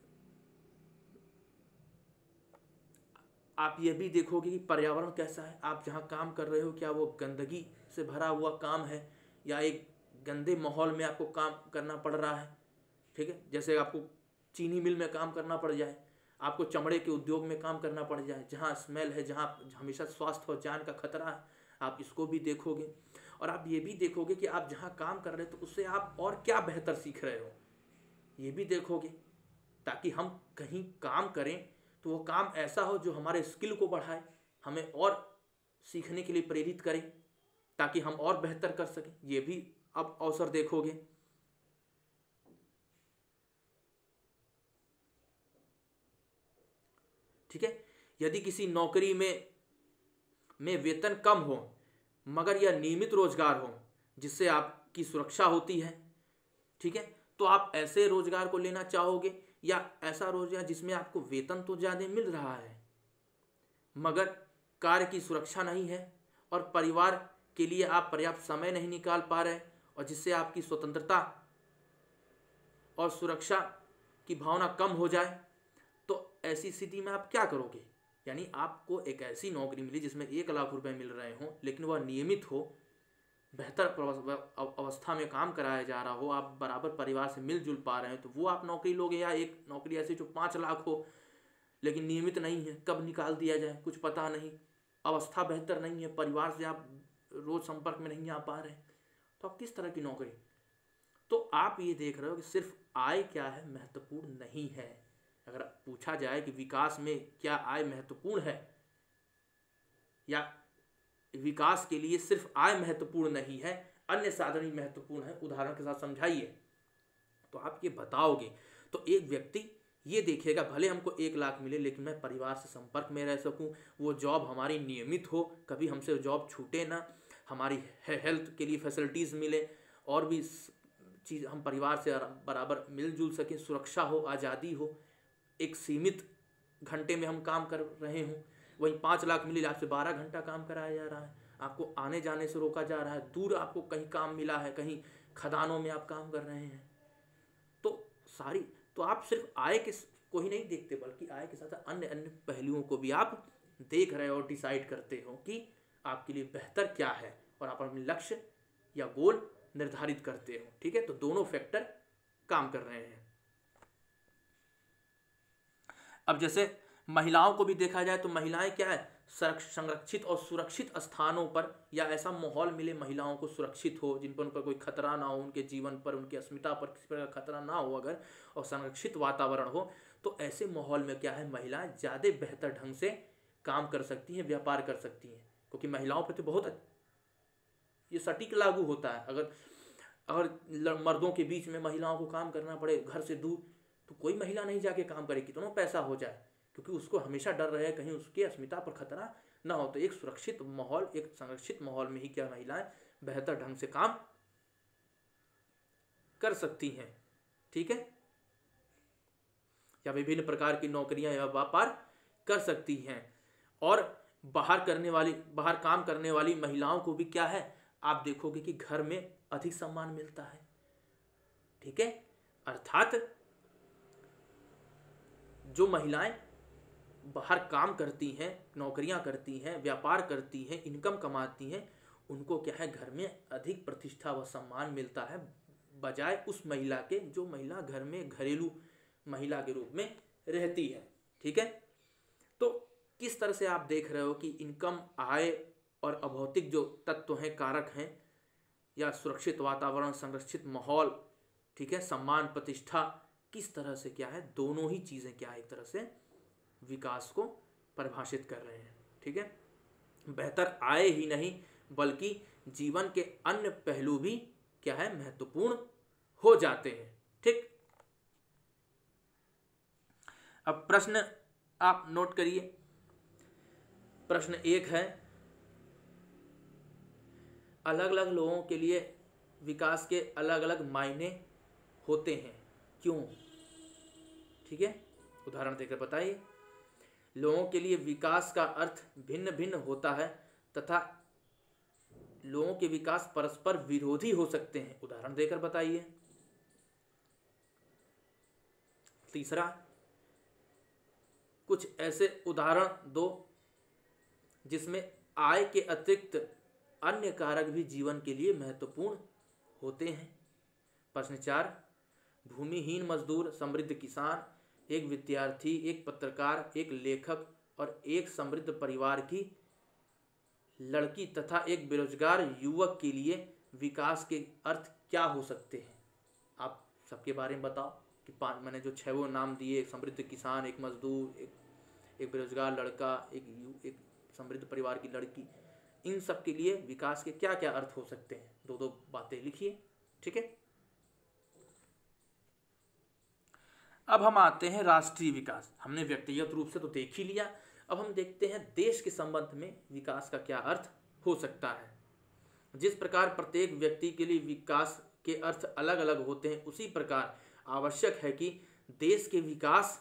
आप ये भी देखोगे कि पर्यावरण कैसा है, आप जहाँ काम कर रहे हो क्या वो गंदगी से भरा हुआ काम है या एक गंदे माहौल में आपको काम करना पड़ रहा है, ठीक है। जैसे आपको चीनी मिल में काम करना पड़ जाए, आपको चमड़े के उद्योग में काम करना पड़ जाए, जहाँ स्मेल है, जहाँ हमेशा स्वास्थ्य और जान का खतरा है, आप इसको भी देखोगे। और आप ये भी देखोगे कि आप जहाँ काम कर रहे हो तो उससे आप और क्या बेहतर सीख रहे हो, ये भी देखोगे, ताकि हम कहीं काम करें तो वो काम ऐसा हो जो हमारे स्किल को बढ़ाए, हमें और सीखने के लिए प्रेरित करे, ताकि हम और बेहतर कर सकें, ये भी अब अवसर देखोगे। ठीक है, यदि किसी नौकरी में वेतन कम हो मगर यह नियमित रोजगार हो जिससे आपकी सुरक्षा होती है, ठीक है, तो आप ऐसे रोजगार को लेना चाहोगे या ऐसा रोजगार जिसमें आपको वेतन तो ज़्यादा मिल रहा है मगर कार्य की सुरक्षा नहीं है और परिवार के लिए आप पर्याप्त समय नहीं निकाल पा रहे और जिससे आपकी स्वतंत्रता और सुरक्षा की भावना कम हो जाए, तो ऐसी स्थिति में आप क्या करोगे? यानी आपको एक ऐसी नौकरी मिली जिसमें 1 लाख रुपए मिल रहे हों लेकिन वह नियमित हो, बेहतर अवस्था में काम कराया जा रहा हो, आप बराबर परिवार से मिलजुल पा रहे हैं, तो वो आप नौकरी लोगे, या एक नौकरी ऐसी जो 5 लाख हो लेकिन नियमित नहीं है, कब निकाल दिया जाए कुछ पता नहीं, अवस्था बेहतर नहीं है, परिवार से आप रोज संपर्क में नहीं आ पा रहे, तो आप किस तरह की नौकरी? तो आप ये देख रहे हो कि सिर्फ आय क्या है महत्वपूर्ण नहीं है। अगर पूछा जाए कि विकास में क्या आय महत्वपूर्ण है, या विकास के लिए सिर्फ आय महत्वपूर्ण नहीं है, अन्य साधन भी महत्वपूर्ण है, उदाहरण के साथ समझाइए। तो आप ये बताओगे तो एक व्यक्ति ये देखेगा भले हमको 1 लाख मिले लेकिन मैं परिवार से संपर्क में रह सकूं, वो जॉब हमारी नियमित हो, कभी हमसे जॉब छूटे ना, हमारी हेल्थ के लिए फैसिलिटीज़ मिले और भी चीज़ हम परिवार से बराबर मिलजुल सकें, सुरक्षा हो, आज़ादी हो, एक सीमित घंटे में हम काम कर रहे हों। वहीं 5 लाख मिले, आपसे 12 घंटा काम कराया जा रहा है, आपको आने जाने से रोका जा रहा है, दूर आपको कहीं काम मिला है, कहीं खदानों में आप काम कर रहे हैं। तो आप सिर्फ आय के को ही नहीं देखते बल्कि आय के साथ अन्य अन्य पहलुओं को भी आप देख रहे हो और डिसाइड करते हो कि आपके लिए बेहतर क्या है और आप अपने लक्ष्य या गोल निर्धारित करते हो। ठीक है, तो दोनों फैक्टर काम कर रहे हैं। अब जैसे महिलाओं को भी देखा जाए तो महिलाएं क्या है, संरक्षित और सुरक्षित स्थानों पर या ऐसा माहौल मिले महिलाओं को सुरक्षित हो, जिन पर उनका कोई खतरा ना हो, उनके जीवन पर, उनकी अस्मिता पर किसी प्रकार का खतरा ना हो अगर, और संरक्षित वातावरण हो, तो ऐसे माहौल में क्या है, महिलाएं ज़्यादा बेहतर ढंग से काम कर सकती हैं, व्यापार कर सकती हैं। क्योंकि महिलाओं पर तो बहुत ये सटीक लागू होता है। अगर मर्दों के बीच में महिलाओं को काम करना पड़े घर से दूर, तो कोई महिला नहीं जाके काम करे, कितना पैसा हो जाए, क्योंकि उसको हमेशा डर रहे कहीं उसकी अस्मिता पर खतरा ना हो। तो एक सुरक्षित माहौल, एक संरक्षित माहौल में ही क्या महिलाएं बेहतर ढंग से काम कर सकती हैं। ठीक है, या विभिन्न प्रकार की नौकरियां या व्यापार कर सकती हैं। और बाहर काम करने वाली महिलाओं को भी क्या है, आप देखोगे कि घर में अधिक सम्मान मिलता है। ठीक है, अर्थात जो महिलाएं बाहर काम करती हैं, नौकरियां करती हैं, व्यापार करती हैं, इनकम कमाती हैं, उनको क्या है, घर में अधिक प्रतिष्ठा व सम्मान मिलता है, बजाय उस महिला के जो महिला घर में घरेलू महिला के रूप में रहती है। ठीक है, तो किस तरह से आप देख रहे हो कि इनकम, आय और अभौतिक जो तत्व हैं, कारक हैं, या सुरक्षित वातावरण, संरक्षित माहौल, ठीक है, सम्मान, प्रतिष्ठा, किस तरह से क्या है, दोनों ही चीज़ें क्या है, एक तरह से विकास को परिभाषित कर रहे हैं। ठीक है, बेहतर आय ही नहीं बल्कि जीवन के अन्य पहलू भी क्या है, महत्वपूर्ण हो जाते हैं। ठीक, अब प्रश्न आप नोट करिए। प्रश्न 1 है, अलग अलग लोगों के लिए विकास के अलग अलग मायने होते हैं, क्यों? ठीक है, उदाहरण देकर बताइए। लोगों के लिए विकास का अर्थ भिन्न भिन्न होता है तथा लोगों के विकास परस्पर विरोधी हो सकते हैं, उदाहरण देकर बताइए। तीसरा, कुछ ऐसे उदाहरण दो जिसमें आय के अतिरिक्त अन्य कारक भी जीवन के लिए महत्वपूर्ण होते हैं। प्रश्न 4, भूमिहीन मजदूर, समृद्ध किसान, एक विद्यार्थी, एक पत्रकार, एक लेखक और एक समृद्ध परिवार की लड़की तथा एक बेरोजगार युवक के लिए विकास के अर्थ क्या हो सकते हैं? आप सबके बारे में बताओ कि मैंने जो 6 नाम दिए, एक समृद्ध किसान, एक मजदूर, एक बेरोजगार लड़का, एक समृद्ध परिवार की लड़की, इन सब के लिए विकास के क्या क्या अर्थ हो सकते हैं? 2-2 बातें लिखिए। ठीक है, अब हम आते हैं राष्ट्रीय विकास। हमने व्यक्तिगत रूप से तो देख ही लिया, अब हम देखते हैं देश के संबंध में विकास का क्या अर्थ हो सकता है। जिस प्रकार प्रत्येक व्यक्ति के लिए विकास के अर्थ अलग अलग होते हैं, उसी प्रकार आवश्यक है कि देश के विकास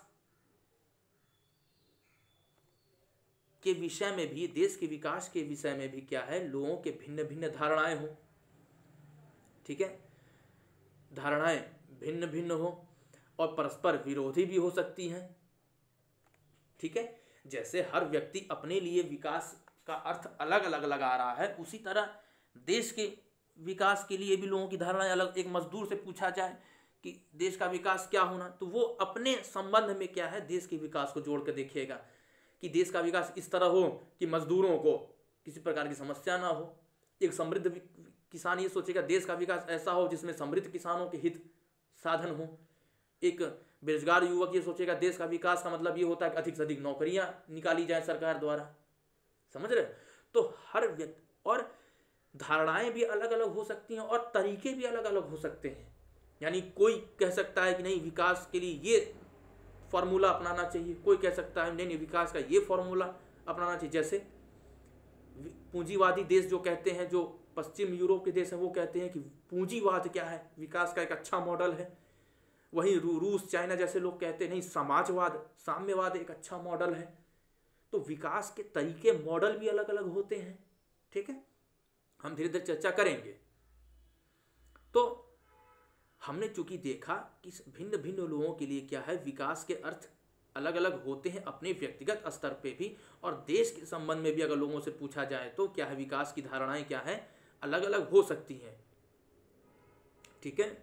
के विषय में भी, देश के विकास के विषय में भी क्या है, लोगों के भिन्न भिन्न धारणाएं हो। ठीक है, धारणाएं भिन्न भिन्न हो और परस्पर विरोधी भी हो सकती हैं। ठीक है, जैसे हर व्यक्ति अपने लिए विकास का अर्थ अलग अलग लगा रहा है, उसी तरह देश के विकास के लिए भी लोगों की धारणाएं अलग। एक मजदूर से पूछा जाए कि देश का विकास क्या होना, तो वो अपने संबंध में क्या है, देश के विकास को जोड़ कर देखेगा कि देश का विकास इस तरह हो कि मजदूरों को किसी प्रकार की समस्या ना हो। एक समृद्ध किसान ये सोचेगा देश का विकास ऐसा हो जिसमें समृद्ध किसानों के हित साधन हो। एक बेरोजगार युवक ये सोचेगा देश का विकास का मतलब ये होता है कि अधिक से अधिक नौकरियां निकाली जाए सरकार द्वारा। समझ रहे? तो हर व्यक्ति, और धारणाएं भी अलग अलग हो सकती हैं और तरीके भी अलग अलग हो सकते हैं। यानी कोई कह सकता है कि नहीं, विकास के लिए ये फॉर्मूला अपनाना चाहिए, कोई कह सकता है नहीं नहीं, विकास का ये फॉर्मूला अपनाना चाहिए। जैसे पूंजीवादी देश जो कहते हैं, जो पश्चिम यूरोप के देश हैं, वो कहते हैं कि पूंजीवाद क्या है, विकास का एक अच्छा मॉडल है। वहीं रूस, चाइना जैसे लोग कहते हैं नहीं, समाजवाद, साम्यवाद एक अच्छा मॉडल है। तो विकास के तरीके, मॉडल भी अलग अलग होते हैं। ठीक है, हम धीरे धीरे चर्चा करेंगे। तो हमने चूंकि देखा कि भिन्न भिन्न लोगों के लिए क्या है, विकास के अर्थ अलग अलग होते हैं अपने व्यक्तिगत स्तर पे भी, और देश के संबंध में भी अगर लोगों से पूछा जाए तो क्या है, विकास की धारणाएं क्या है, अलग अलग हो सकती हैं। ठीक है,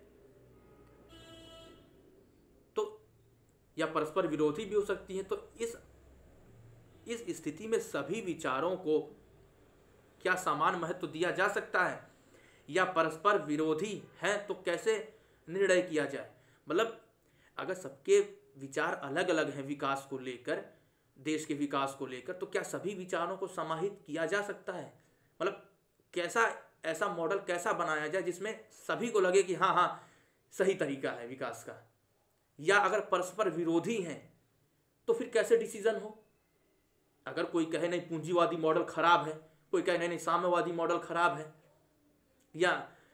तो या परस्पर विरोधी भी हो सकती है। तो इस स्थिति में सभी विचारों को क्या समान महत्व दिया जा सकता है, या परस्पर विरोधी है तो कैसे निर्णय किया जाए। मतलब अगर सबके विचार अलग अलग हैं विकास को लेकर, देश के विकास को लेकर, तो क्या सभी विचारों को समाहित किया जा सकता है। मतलब कैसा ऐसा मॉडल कैसा बनाया जाए जिसमें सभी को लगे कि हाँ हाँ सही तरीका है विकास का। या अगर परस्पर विरोधी हैं तो फिर कैसे डिसीजन हो। अगर कोई कहे नहीं पूंजीवादी मॉडल खराब है, कोई कहे नहीं नहीं साम्यवादी मॉडल खराब है, या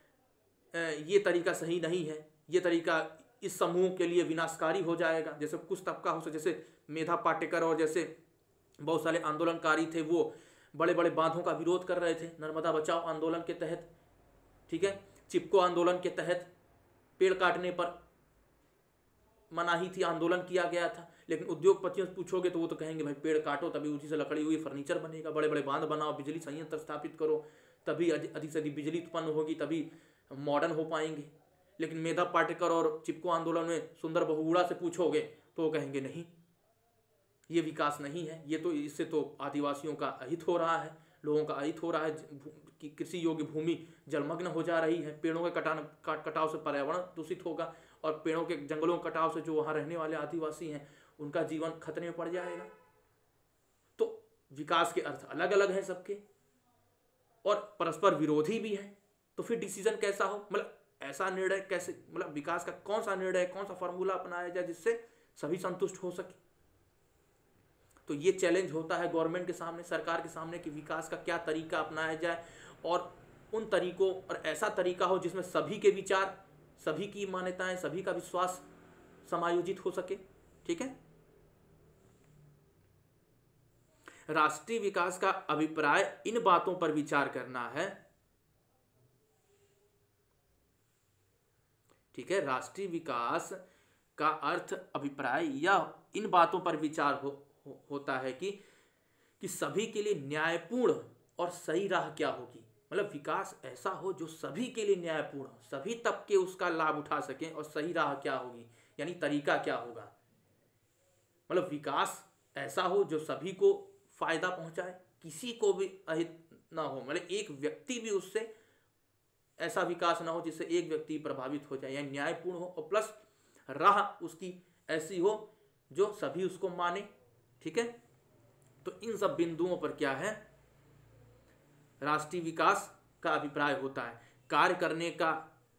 ये तरीका सही नहीं है, ये तरीका इस समूह के लिए विनाशकारी हो जाएगा। जैसे कुछ तबका हो, जैसे मेधा पाटेकर और जैसे बहुत सारे आंदोलनकारी थे, वो बड़े बड़े बांधों का विरोध कर रहे थे नर्मदा बचाओ आंदोलन के तहत। ठीक है, चिपको आंदोलन के तहत पेड़ काटने पर मनाही थी, आंदोलन किया गया था। लेकिन उद्योगपतियों से पूछोगे तो वो तो कहेंगे भाई पेड़ काटो तभी उसी से लकड़ी हुई फर्नीचर बनेगा, बड़े बड़े बांध बनाओ, बिजली संयंत्र स्थापित करो, तभी अधिक से अधिक बिजली उत्पन्न होगी, तभी मॉडर्न हो पाएंगे। लेकिन मेधा पाटेकर और चिपको आंदोलन में सुंदर बहुगुणा से पूछोगे तो वो कहेंगे नहीं, ये विकास नहीं है, ये तो इससे तो आदिवासियों का अहित हो रहा है, लोगों का अहित हो रहा है, कि कृषि योग्य भूमि जलमग्न हो जा रही है, पेड़ों के कटाव से पर्यावरण दूषित होगा, और पेड़ों के जंगलों के कटाव से जो वहाँ रहने वाले आदिवासी हैं उनका जीवन खतरे में पड़ जाएगा। तो विकास के अर्थ अलग अलग हैं सबके, और परस्पर विरोधी भी हैं। तो फिर डिसीजन कैसा हो, मतलब ऐसा निर्णय कैसे, मतलब विकास का कौन सा निर्णय, कौन सा फॉर्मूला अपनाया जाए जिससे सभी संतुष्ट हो सके। तो ये चैलेंज होता है गवर्नमेंट के सामने, सरकार के सामने, कि विकास का क्या तरीका अपनाया जाए, और उन तरीकों, और ऐसा तरीका हो जिसमें सभी के विचार, सभी की मान्यताएं, सभी का विश्वास समायोजित हो सके। ठीक है, राष्ट्रीय विकास का अभिप्राय इन बातों पर विचार करना है। ठीक है, राष्ट्रीय विकास का अर्थ, अभिप्राय या इन बातों पर विचार होता है कि सभी के लिए न्यायपूर्ण और सही राह क्या होगी। मतलब विकास ऐसा हो जो सभी के लिए न्यायपूर्ण हो, सभी तबके उसका लाभ उठा सकें, और सही राह क्या होगी यानी तरीका क्या होगा। मतलब विकास ऐसा हो जो सभी को फायदा पहुंचाए, किसी को भी अहित ना हो, मतलब एक व्यक्ति भी उससे, ऐसा विकास ना हो जिससे एक व्यक्ति प्रभावित हो जाए, यानी न्यायपूर्ण हो, और प्लस राह उसकी ऐसी हो जो सभी उसको माने। ठीक है, तो इन सब बिंदुओं पर क्या है, राष्ट्रीय विकास का अभिप्राय होता है। कार्य करने का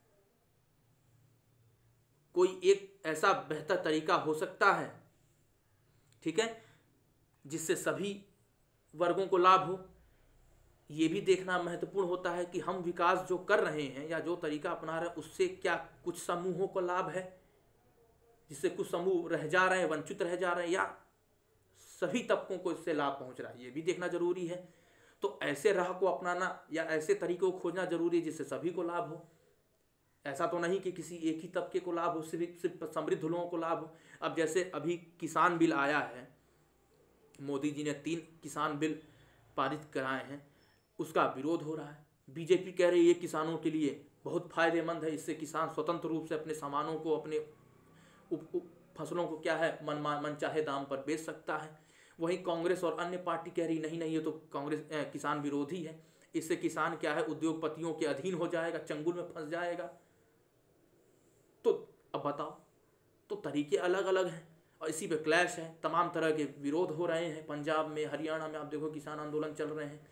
कोई एक ऐसा बेहतर तरीका हो सकता है, ठीक है, जिससे सभी वर्गों को लाभ हो। ये भी देखना महत्वपूर्ण होता है कि हम विकास जो कर रहे हैं या जो तरीका अपना रहे हैं उससे क्या कुछ समूहों को लाभ है, जिससे कुछ समूह रह जा रहे हैं, वंचित रह जा रहे हैं, या सभी तबकों को इससे लाभ पहुंच रहा है, ये भी देखना जरूरी है। तो ऐसे राह को अपनाना या ऐसे तरीकों को खोजना जरूरी है जिससे सभी को लाभ हो। ऐसा तो नहीं कि किसी एक ही तबके को लाभ हो, सिर्फ समृद्ध लोगों को लाभ हो। अब जैसे अभी किसान बिल आया है, मोदी जी ने 3 किसान बिल पारित कराए हैं, उसका विरोध हो रहा है। बीजेपी कह रही है ये किसानों के लिए बहुत फायदेमंद है, इससे किसान स्वतंत्र रूप से अपने सामानों को, अपने फसलों को क्या है मनचाहे दाम पर बेच सकता है। वहीं कांग्रेस और अन्य पार्टी कह रही नहीं नहीं, ये तो कांग्रेस किसान विरोधी है, इससे किसान क्या है उद्योगपतियों के अधीन हो जाएगा, चंगुल में फंस जाएगा। तो अब बताओ, तो तरीके अलग अलग हैं और इसी पे क्लैश है, तमाम तरह के विरोध हो रहे हैं। पंजाब में, हरियाणा में आप देखो किसान आंदोलन चल रहे हैं,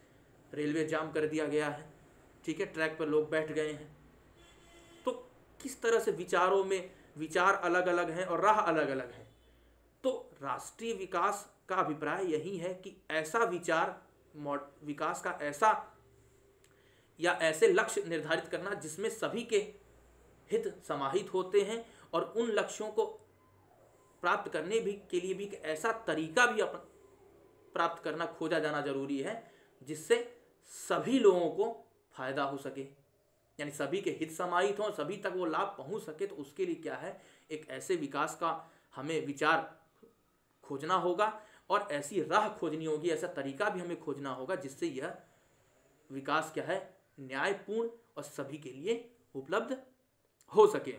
रेलवे जाम कर दिया गया है, ठीक है, ट्रैक पर लोग बैठ गए हैं। तो किस तरह से विचारों में विचार अलग अलग हैं और राह अलग अलग है। तो राष्ट्रीय विकास का अभिप्राय यही है कि ऐसा विचार, विकास का ऐसा या ऐसे लक्ष्य निर्धारित करना जिसमें सभी के हित समाहित होते हैं, और उन लक्ष्यों को प्राप्त करने भी के लिए भी एक ऐसा तरीका भी प्राप्त करना, खोजा जाना जरूरी है जिससे सभी लोगों को फायदा हो सके, यानी सभी के हित समाहित हों, सभी तक वो लाभ पहुंच सके। तो उसके लिए क्या है, एक ऐसे विकास का हमें विचार खोजना होगा और ऐसी राह खोजनी होगी, ऐसा तरीका भी हमें खोजना होगा जिससे यह विकास क्या है, न्यायपूर्ण और सभी के लिए उपलब्ध हो सके।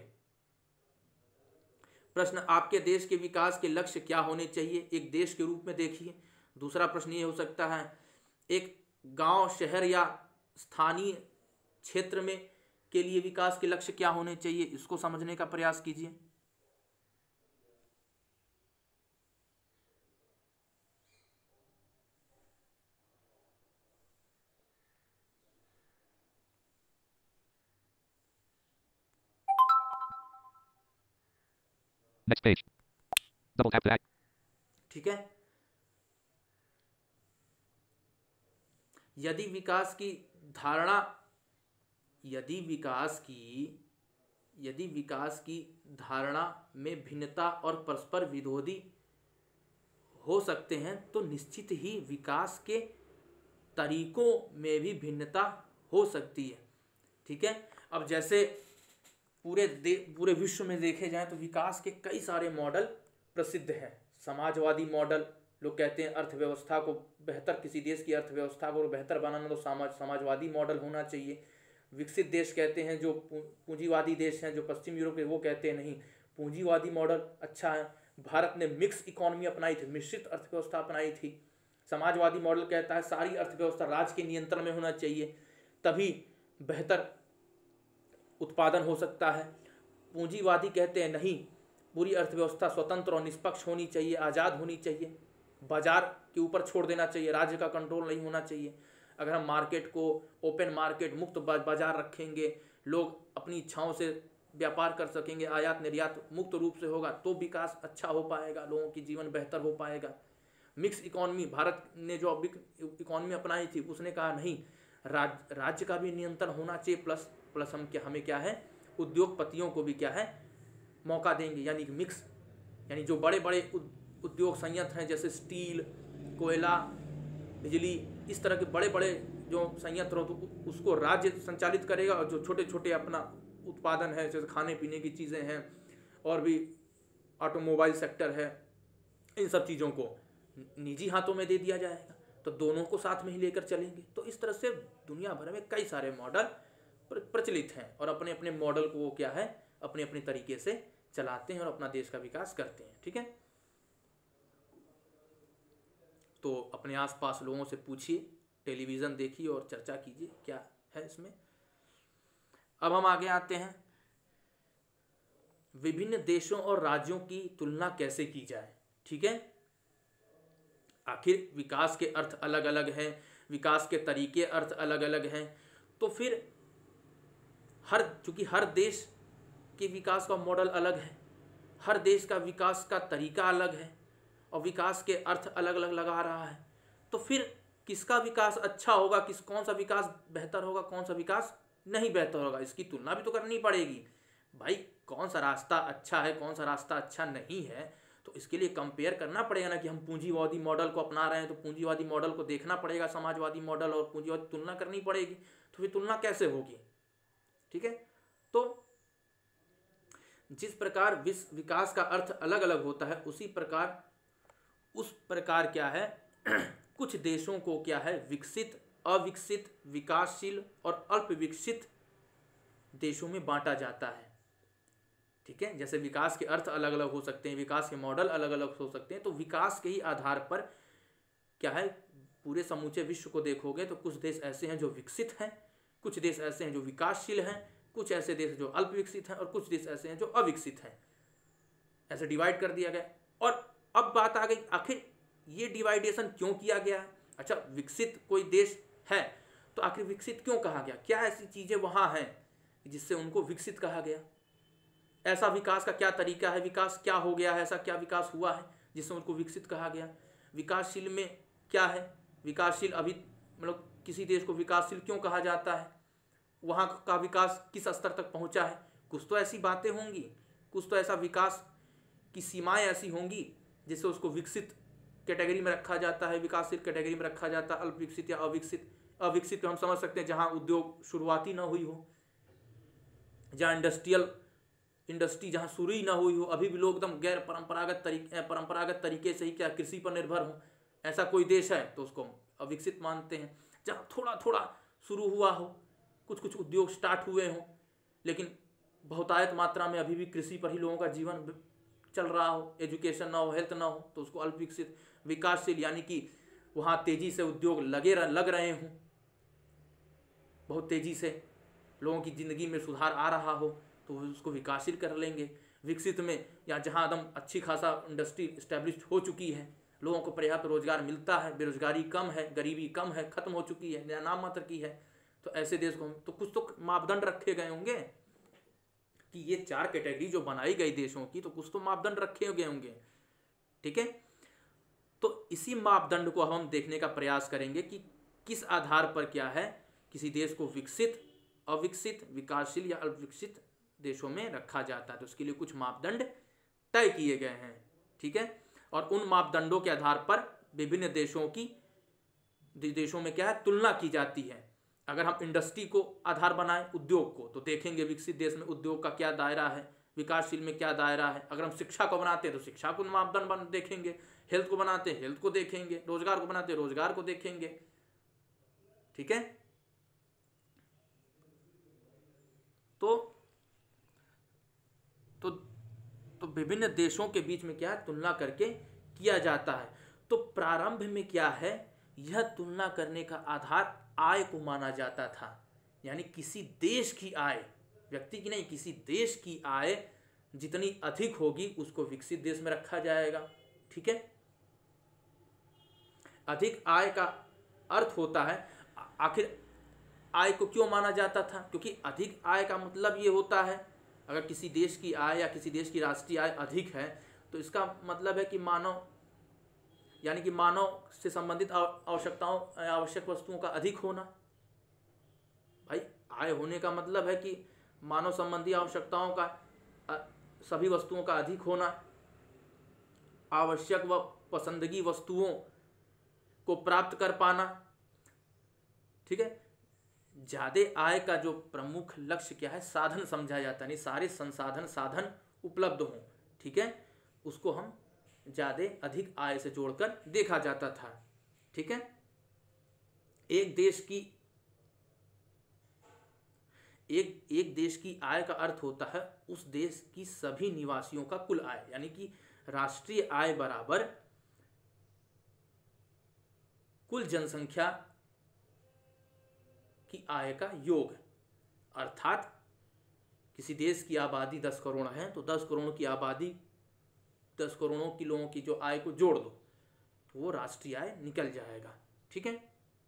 प्रश्न, आपके देश के विकास के लक्ष्य क्या होने चाहिए, एक देश के रूप में देखिए। दूसरा प्रश्न ये हो सकता है, एक गांव, शहर या स्थानीय क्षेत्र में के लिए विकास के लक्ष्य क्या होने चाहिए, इसको समझने का प्रयास कीजिए। Next page. Double tap to act. ठीक है, यदि विकास की धारणा, यदि विकास की धारणा में भिन्नता और परस्पर विरोधी हो सकते हैं तो निश्चित ही विकास के तरीकों में भी भिन्नता हो सकती है। ठीक है, अब जैसे पूरे विश्व में देखे जाएं तो विकास के कई सारे मॉडल प्रसिद्ध हैं। समाजवादी मॉडल, लोग कहते हैं अर्थव्यवस्था को बेहतर, किसी देश की अर्थव्यवस्था को बेहतर बनाना तो समाजवादी मॉडल होना चाहिए। विकसित देश कहते हैं, जो पूंजीवादी देश हैं, जो पश्चिम यूरोप के, वो कहते हैं नहीं, पूंजीवादी मॉडल अच्छा है। भारत ने मिक्स इकोनॉमी अपनाई थी, मिश्रित अर्थव्यवस्था अपनाई थी। समाजवादी मॉडल कहता है सारी अर्थव्यवस्था राज्य के नियंत्रण में होना चाहिए, तभी बेहतर उत्पादन हो सकता है। पूंजीवादी कहते हैं नहीं, पूरी अर्थव्यवस्था स्वतंत्र और निष्पक्ष होनी चाहिए, आज़ाद होनी चाहिए, बाजार के ऊपर छोड़ देना चाहिए, राज्य का कंट्रोल नहीं होना चाहिए। अगर हम मार्केट को ओपन मार्केट, मुक्त बाजार रखेंगे, लोग अपनी इच्छाओं से व्यापार कर सकेंगे, आयात निर्यात मुक्त रूप से होगा, तो विकास अच्छा हो पाएगा, लोगों की जीवन बेहतर हो पाएगा। मिक्स इकोनॉमी, भारत ने जो इकोनॉमी अपनाई थी उसने कहा नहीं, राज्य का भी नियंत्रण होना चाहिए, प्लस हमें क्या है, उद्योगपतियों को भी क्या है, मौका देंगे। यानी कि मिक्स, यानी जो बड़े बड़े उद्योग संयंत्र हैं जैसे स्टील, कोयला, बिजली, इस तरह के बड़े बड़े जो संयंत्र हो तो उसको राज्य संचालित करेगा, और जो छोटे छोटे अपना उत्पादन है जैसे खाने पीने की चीज़ें हैं और भी ऑटोमोबाइल सेक्टर है, इन सब चीज़ों को निजी हाथों में दे दिया जाएगा। तो दोनों को साथ में ही लेकर चलेंगे। तो इस तरह से दुनिया भर में कई सारे मॉडल प्रचलित हैं और अपने अपने मॉडल को वो क्या है, अपने अपने तरीके से चलाते हैं और अपना देश का विकास करते हैं। ठीक है, तो अपने आसपास लोगों से पूछिए, टेलीविज़न देखिए और चर्चा कीजिए क्या है इसमें। अब हम आगे आते हैं, विभिन्न देशों और राज्यों की तुलना कैसे की जाए। ठीक है, आखिर विकास के अर्थ अलग अलग हैं, विकास के तरीके अर्थ अलग अलग हैं, तो फिर चूंकि हर देश के विकास का मॉडल अलग है, हर देश का विकास का तरीका अलग है और विकास के अर्थ अलग अलग लगा रहा है, तो फिर किसका विकास अच्छा होगा, कौन सा विकास बेहतर होगा, कौन सा विकास नहीं बेहतर होगा, इसकी तुलना भी तो करनी पड़ेगी। भाई कौन सा रास्ता अच्छा है, कौन सा रास्ता अच्छा नहीं है, तो इसके लिए कंपेयर करना पड़ेगा ना। कि हम पूंजीवादी मॉडल को अपना रहे हैं तो पूंजीवादी मॉडल को देखना पड़ेगा, समाजवादी मॉडल और पूंजीवादी तुलना करनी पड़ेगी। तो फिर तुलना कैसे होगी। ठीक है, तो जिस प्रकार विकास का अर्थ अलग अलग होता है उस प्रकार क्या है कुछ देशों को क्या है, विकसित, अविकसित, विकासशील और अल्प विकसित देशों में बांटा जाता है। ठीक है, जैसे विकास के अर्थ अलग अलग हो सकते हैं, विकास के मॉडल अलग अलग हो सकते हैं, तो विकास के ही आधार पर क्या है, पूरे समूचे विश्व को देखोगे तो कुछ देश ऐसे हैं जो विकसित हैं, कुछ देश ऐसे हैं जो विकासशील हैं, कुछ ऐसे देश जो अल्प विकसित हैं और कुछ देश ऐसे हैं जो अविकसित हैं। ऐसे डिवाइड कर दिया गया। और अब बात आ गई, आखिर ये डिवाइडेशन क्यों किया गया है। अच्छा, विकसित कोई देश है तो आखिर विकसित क्यों कहा गया? क्या ऐसी चीज़ें वहाँ हैं जिससे उनको विकसित कहा गया? ऐसा विकास का क्या तरीका है? विकास क्या हो गया है? ऐसा क्या विकास हुआ है जिससे उनको विकसित कहा गया? विकासशील में क्या है? विकासशील अभी मतलब किसी देश को विकासशील क्यों कहा जाता है? वहाँ का विकास किस स्तर तक पहुँचा है? कुछ तो ऐसी बातें होंगी, कुछ तो ऐसा विकास की सीमाएं ऐसी होंगी जिससे उसको विकसित कैटेगरी में रखा जाता है, विकासशील कैटेगरी में रखा जाता है, अल्प विकसित या अविकसित। अविकसित हम समझ सकते हैं जहाँ उद्योग शुरुआती ना हुई हो, जहाँ इंडस्ट्री जहाँ शुरू ही ना हुई हो, अभी भी लोग एकदम गैर परंपरागत तरीके से ही क्या कृषि पर निर्भर हो, ऐसा कोई देश है तो उसको अविकसित मानते हैं। जहाँ थोड़ा थोड़ा शुरू हुआ हो, कुछ कुछ उद्योग स्टार्ट हुए हों, लेकिन बहुतायत मात्रा में अभी भी कृषि पर ही लोगों का जीवन चल रहा हो, एजुकेशन ना हो, हेल्थ ना हो, तो उसको अल्प विकसित। विकासशील यानी कि वहाँ तेजी से उद्योग लग रहे हों, बहुत तेजी से लोगों की ज़िंदगी में सुधार आ रहा हो, तो उसको विकासशील कर लेंगे। विकसित में या जहाँ एकदम अच्छी खासा इंडस्ट्री इस्टेब्लिश हो चुकी है, लोगों को पर्याप्त रोजगार मिलता है, बेरोजगारी कम है, गरीबी कम है, खत्म हो चुकी है या नाम मात्र की है, तो ऐसे देश को तो कुछ तो मापदंड रखे गए होंगे कि ये 4 कैटेगरी जो बनाई गई देशों की, तो कुछ तो मापदंड रखे गए होंगे। ठीक है, तो इसी मापदंड को हम देखने का प्रयास करेंगे कि किस आधार पर क्या है किसी देश को विकसित, अविकसित, विकासशील या अल्पविकसित देशों में रखा जाता है। तो उसके लिए कुछ मापदंड तय किए गए हैं। ठीक है, और उन मापदंडों के आधार पर विभिन्न देशों में क्या है तुलना की जाती है। अगर हम इंडस्ट्री को आधार बनाएं, उद्योग को, तो देखेंगे विकसित देश में उद्योग का क्या दायरा है, विकासशील में क्या दायरा है। अगर हम शिक्षा को बनाते हैं तो शिक्षा को मापदंड देखेंगे, हेल्थ को बनाते हैं हेल्थ को देखेंगे, रोजगार को बनाते हैं रोजगार को देखेंगे। ठीक है, तो विभिन्न देशों के बीच में क्या है तुलना करके किया जाता है। तो प्रारंभ में क्या है, यह तुलना करने का आधार आय को माना जाता था, यानी किसी देश की आय, व्यक्ति की नहीं, किसी देश की आय जितनी अधिक होगी उसको विकसित देश में रखा जाएगा। ठीक है, अधिक आय का अर्थ होता है, आखिर आय को क्यों माना जाता था? क्योंकि अधिक आय का मतलब ये होता है, अगर किसी देश की आय या किसी देश की राष्ट्रीय आय अधिक है तो इसका मतलब है कि मानव से संबंधित आवश्यक वस्तुओं का अधिक होना। भाई, आय होने का मतलब है कि मानव संबंधी आवश्यकताओं का, सभी वस्तुओं का अधिक होना, आवश्यक व पसंदगी वस्तुओं को प्राप्त कर पाना। ठीक है, ज्यादा आय का जो प्रमुख लक्ष्य क्या है, साधन समझा जाता है, नहीं सारे साधन उपलब्ध हों। ठीक है, उसको हम ज्यादा अधिक आय से जोड़कर देखा जाता था। ठीक है, एक देश की आय का अर्थ होता है उस देश की सभी निवासियों का कुल आय, यानी कि राष्ट्रीय आय बराबर कुल जनसंख्या की आय का योग। अर्थात किसी देश की आबादी 10 करोड़ है तो 10 करोड़ की आबादी, 10 करोड़ों की लोगों की जो आय को जोड़ दो तो वो राष्ट्रीय आय निकल जाएगा। ठीक है,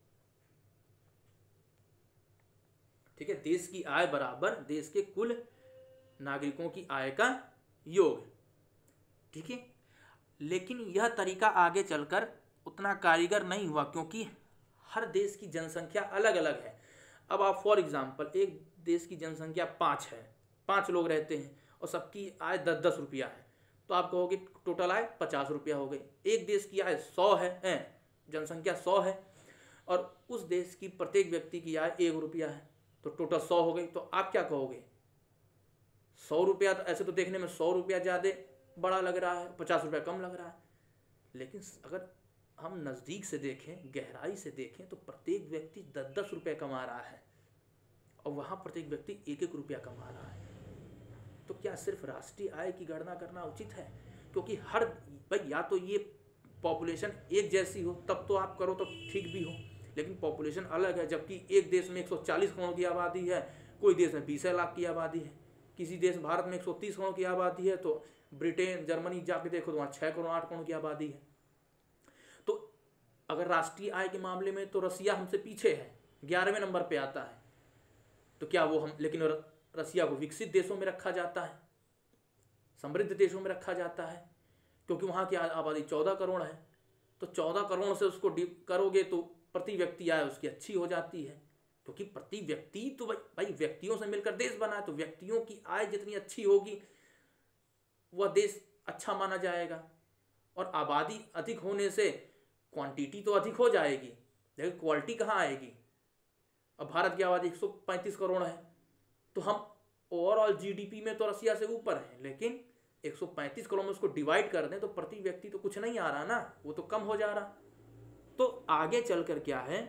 ठीक है, देश की आय बराबर देश के कुल नागरिकों की आय का योग। ठीक है, लेकिन यह तरीका आगे चलकर उतना कारीगर नहीं हुआ, क्योंकि हर देश की जनसंख्या अलग अलग है। अब आप फॉर एग्जांपल, एक देश की जनसंख्या 5 है, 5 लोग रहते हैं और सबकी आय 10-10 रुपया है, तो आप कहोगे टोटल आय 50 रुपया हो गई। एक देश की आय 100 है, जनसंख्या 100 है, और उस देश की प्रत्येक व्यक्ति की आय 1 रुपया है, तो टोटल 100 हो गई। तो आप क्या कहोगे, 100 रुपया, तो ऐसे तो देखने में 100 रुपया ज़्यादा बड़ा लग रहा है, 50 रुपया कम लग रहा है। लेकिन अगर हम नज़दीक से देखें, गहराई से देखें, तो प्रत्येक व्यक्ति 10-10 रुपये कमा रहा है और वहाँ प्रत्येक व्यक्ति 1-1 रुपया कमा रहा है। तो क्या सिर्फ राष्ट्रीय आय की गणना करना उचित है? क्योंकि हर भाई, या तो ये पॉपुलेशन एक जैसी हो तब तो आप करो तो ठीक भी हो, लेकिन पॉपुलेशन अलग है। जबकि एक देश में 140 करोड़ की आबादी है, कोई देश में 20 लाख की आबादी है, किसी देश भारत में 130 करोड़ की आबादी है, तो ब्रिटेन, जर्मनी जाके देखो तो वहाँ 6 करोड़ 8 करोड़ की आबादी है। तो अगर राष्ट्रीय आय के मामले में तो रसिया हमसे पीछे है, 11वें नंबर पे आता है। तो क्या वो हम, लेकिन रसिया को विकसित देशों में रखा जाता है, समृद्ध देशों में रखा जाता है, क्योंकि वहाँ की आबादी 14 करोड़ है। तो 14 करोड़ से उसको करोगे तो प्रति व्यक्ति आय उसकी अच्छी हो जाती है, क्योंकि प्रति व्यक्ति तो भाई व्यक्तियों से मिलकर देश बना है, तो व्यक्तियों की आय जितनी अच्छी होगी वह देश अच्छा माना जाएगा। और आबादी अधिक होने से क्वांटिटी तो अधिक हो जाएगी, लेकिन क्वालिटी कहाँ आएगी। अब भारत की आबादी 135 करोड़ है, तो हम ओवरऑल जीडीपी में तो रसिया से ऊपर है, लेकिन 135 करोड़ में उसको डिवाइड कर दें तो प्रति व्यक्ति तो कुछ नहीं आ रहा ना, वो तो कम हो जा रहा। तो आगे चलकर क्या है,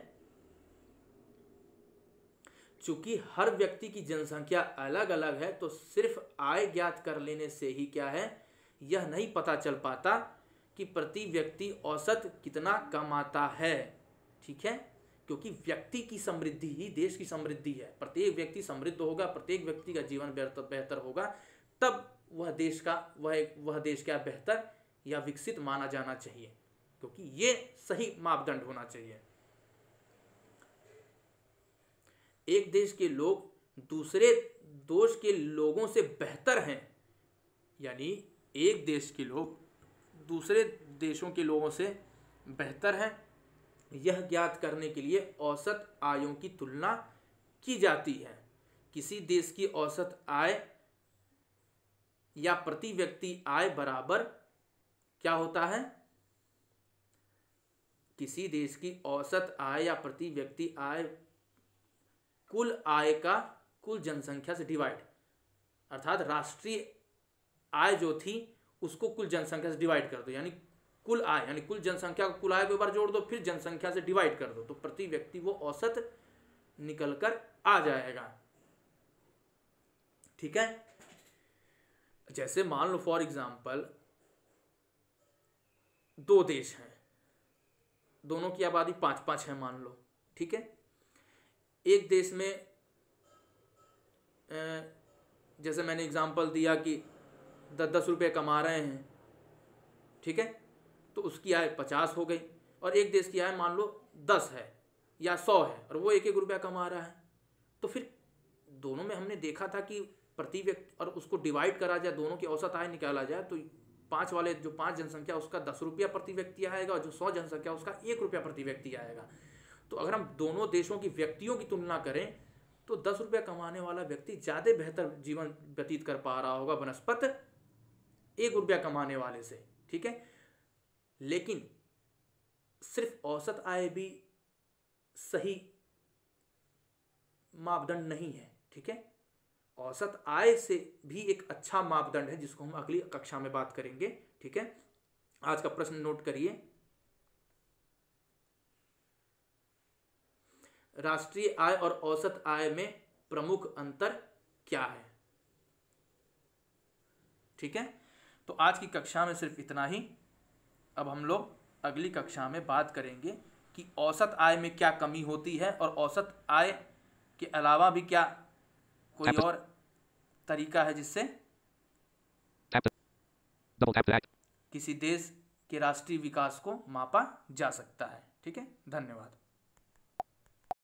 चूंकि हर व्यक्ति की जनसंख्या अलग अलग है, तो सिर्फ आय ज्ञात कर लेने से ही क्या है, यह नहीं पता चल पाता कि प्रति व्यक्ति औसत कितना कमाता है। ठीक है, क्योंकि व्यक्ति की समृद्धि ही देश की समृद्धि है। प्रत्येक व्यक्ति समृद्ध होगा, प्रत्येक व्यक्ति का जीवन बेहतर होगा, तब वह देश क्या बेहतर या विकसित माना जाना चाहिए, क्योंकि ये सही मापदंड होना चाहिए। एक देश के लोग दूसरे देश के लोगों से बेहतर हैं, यानी एक देश के लोग दूसरे देशों के लोगों से बेहतर हैं, यह ज्ञात करने के लिए औसत आयों की तुलना की जाती है। किसी देश की औसत आय या प्रति व्यक्ति आय बराबर क्या होता है, किसी देश की औसत आय या प्रति व्यक्ति आय कुल आय का कुल जनसंख्या से डिवाइड, अर्थात राष्ट्रीय आय जो थी उसको कुल जनसंख्या से डिवाइड कर दो, यानी कुल आय, यानी कुल जनसंख्या को कुल आय के ऊपर जोड़ दो, फिर जनसंख्या से डिवाइड कर दो, तो प्रति व्यक्ति वो औसत निकलकर आ जाएगा। ठीक है, जैसे मान लो फॉर एग्जांपल दो देश हैं, दोनों की आबादी 5-5 है मान लो। ठीक है, एक देश में जैसे मैंने एग्जांपल दिया कि 10-10 रुपये कमा रहे हैं, ठीक है, तो उसकी आय 50 हो गई, और एक देश की आय मान लो 10 है या 100 है और वो 1-1 रुपया कमा रहा है, तो फिर दोनों में हमने देखा था कि प्रति व्यक्ति और उसको डिवाइड करा जाए, दोनों की औसत आय निकाला जाए, तो 5 वाले जो 5 जनसंख्या उसका 10 रुपया प्रति व्यक्ति आएगा, और जो 100 जनसंख्या उसका 1 रुपया प्रति व्यक्ति आएगा। तो अगर हम दोनों देशों की व्यक्तियों की तुलना करें तो 10 रुपया कमाने वाला व्यक्ति ज़्यादा बेहतर जीवन व्यतीत कर पा रहा होगा बनस्पत 1 रुपया कमाने वाले से। ठीक है, लेकिन सिर्फ औसत आय भी सही मापदंड नहीं है। ठीक है, औसत आय से भी एक अच्छा मापदंड है जिसको हम अगली कक्षा में बात करेंगे। ठीक है, आज का प्रश्न नोट करिए, राष्ट्रीय आय और औसत आय में प्रमुख अंतर क्या है। ठीक है, तो आज की कक्षा में सिर्फ इतना ही। अब हम लोग अगली कक्षा में बात करेंगे कि औसत आय में क्या कमी होती है और औसत आय के अलावा भी क्या कोई और तरीका है जिससे किसी देश के राष्ट्रीय विकास को मापा जा सकता है। ठीक है, धन्यवाद।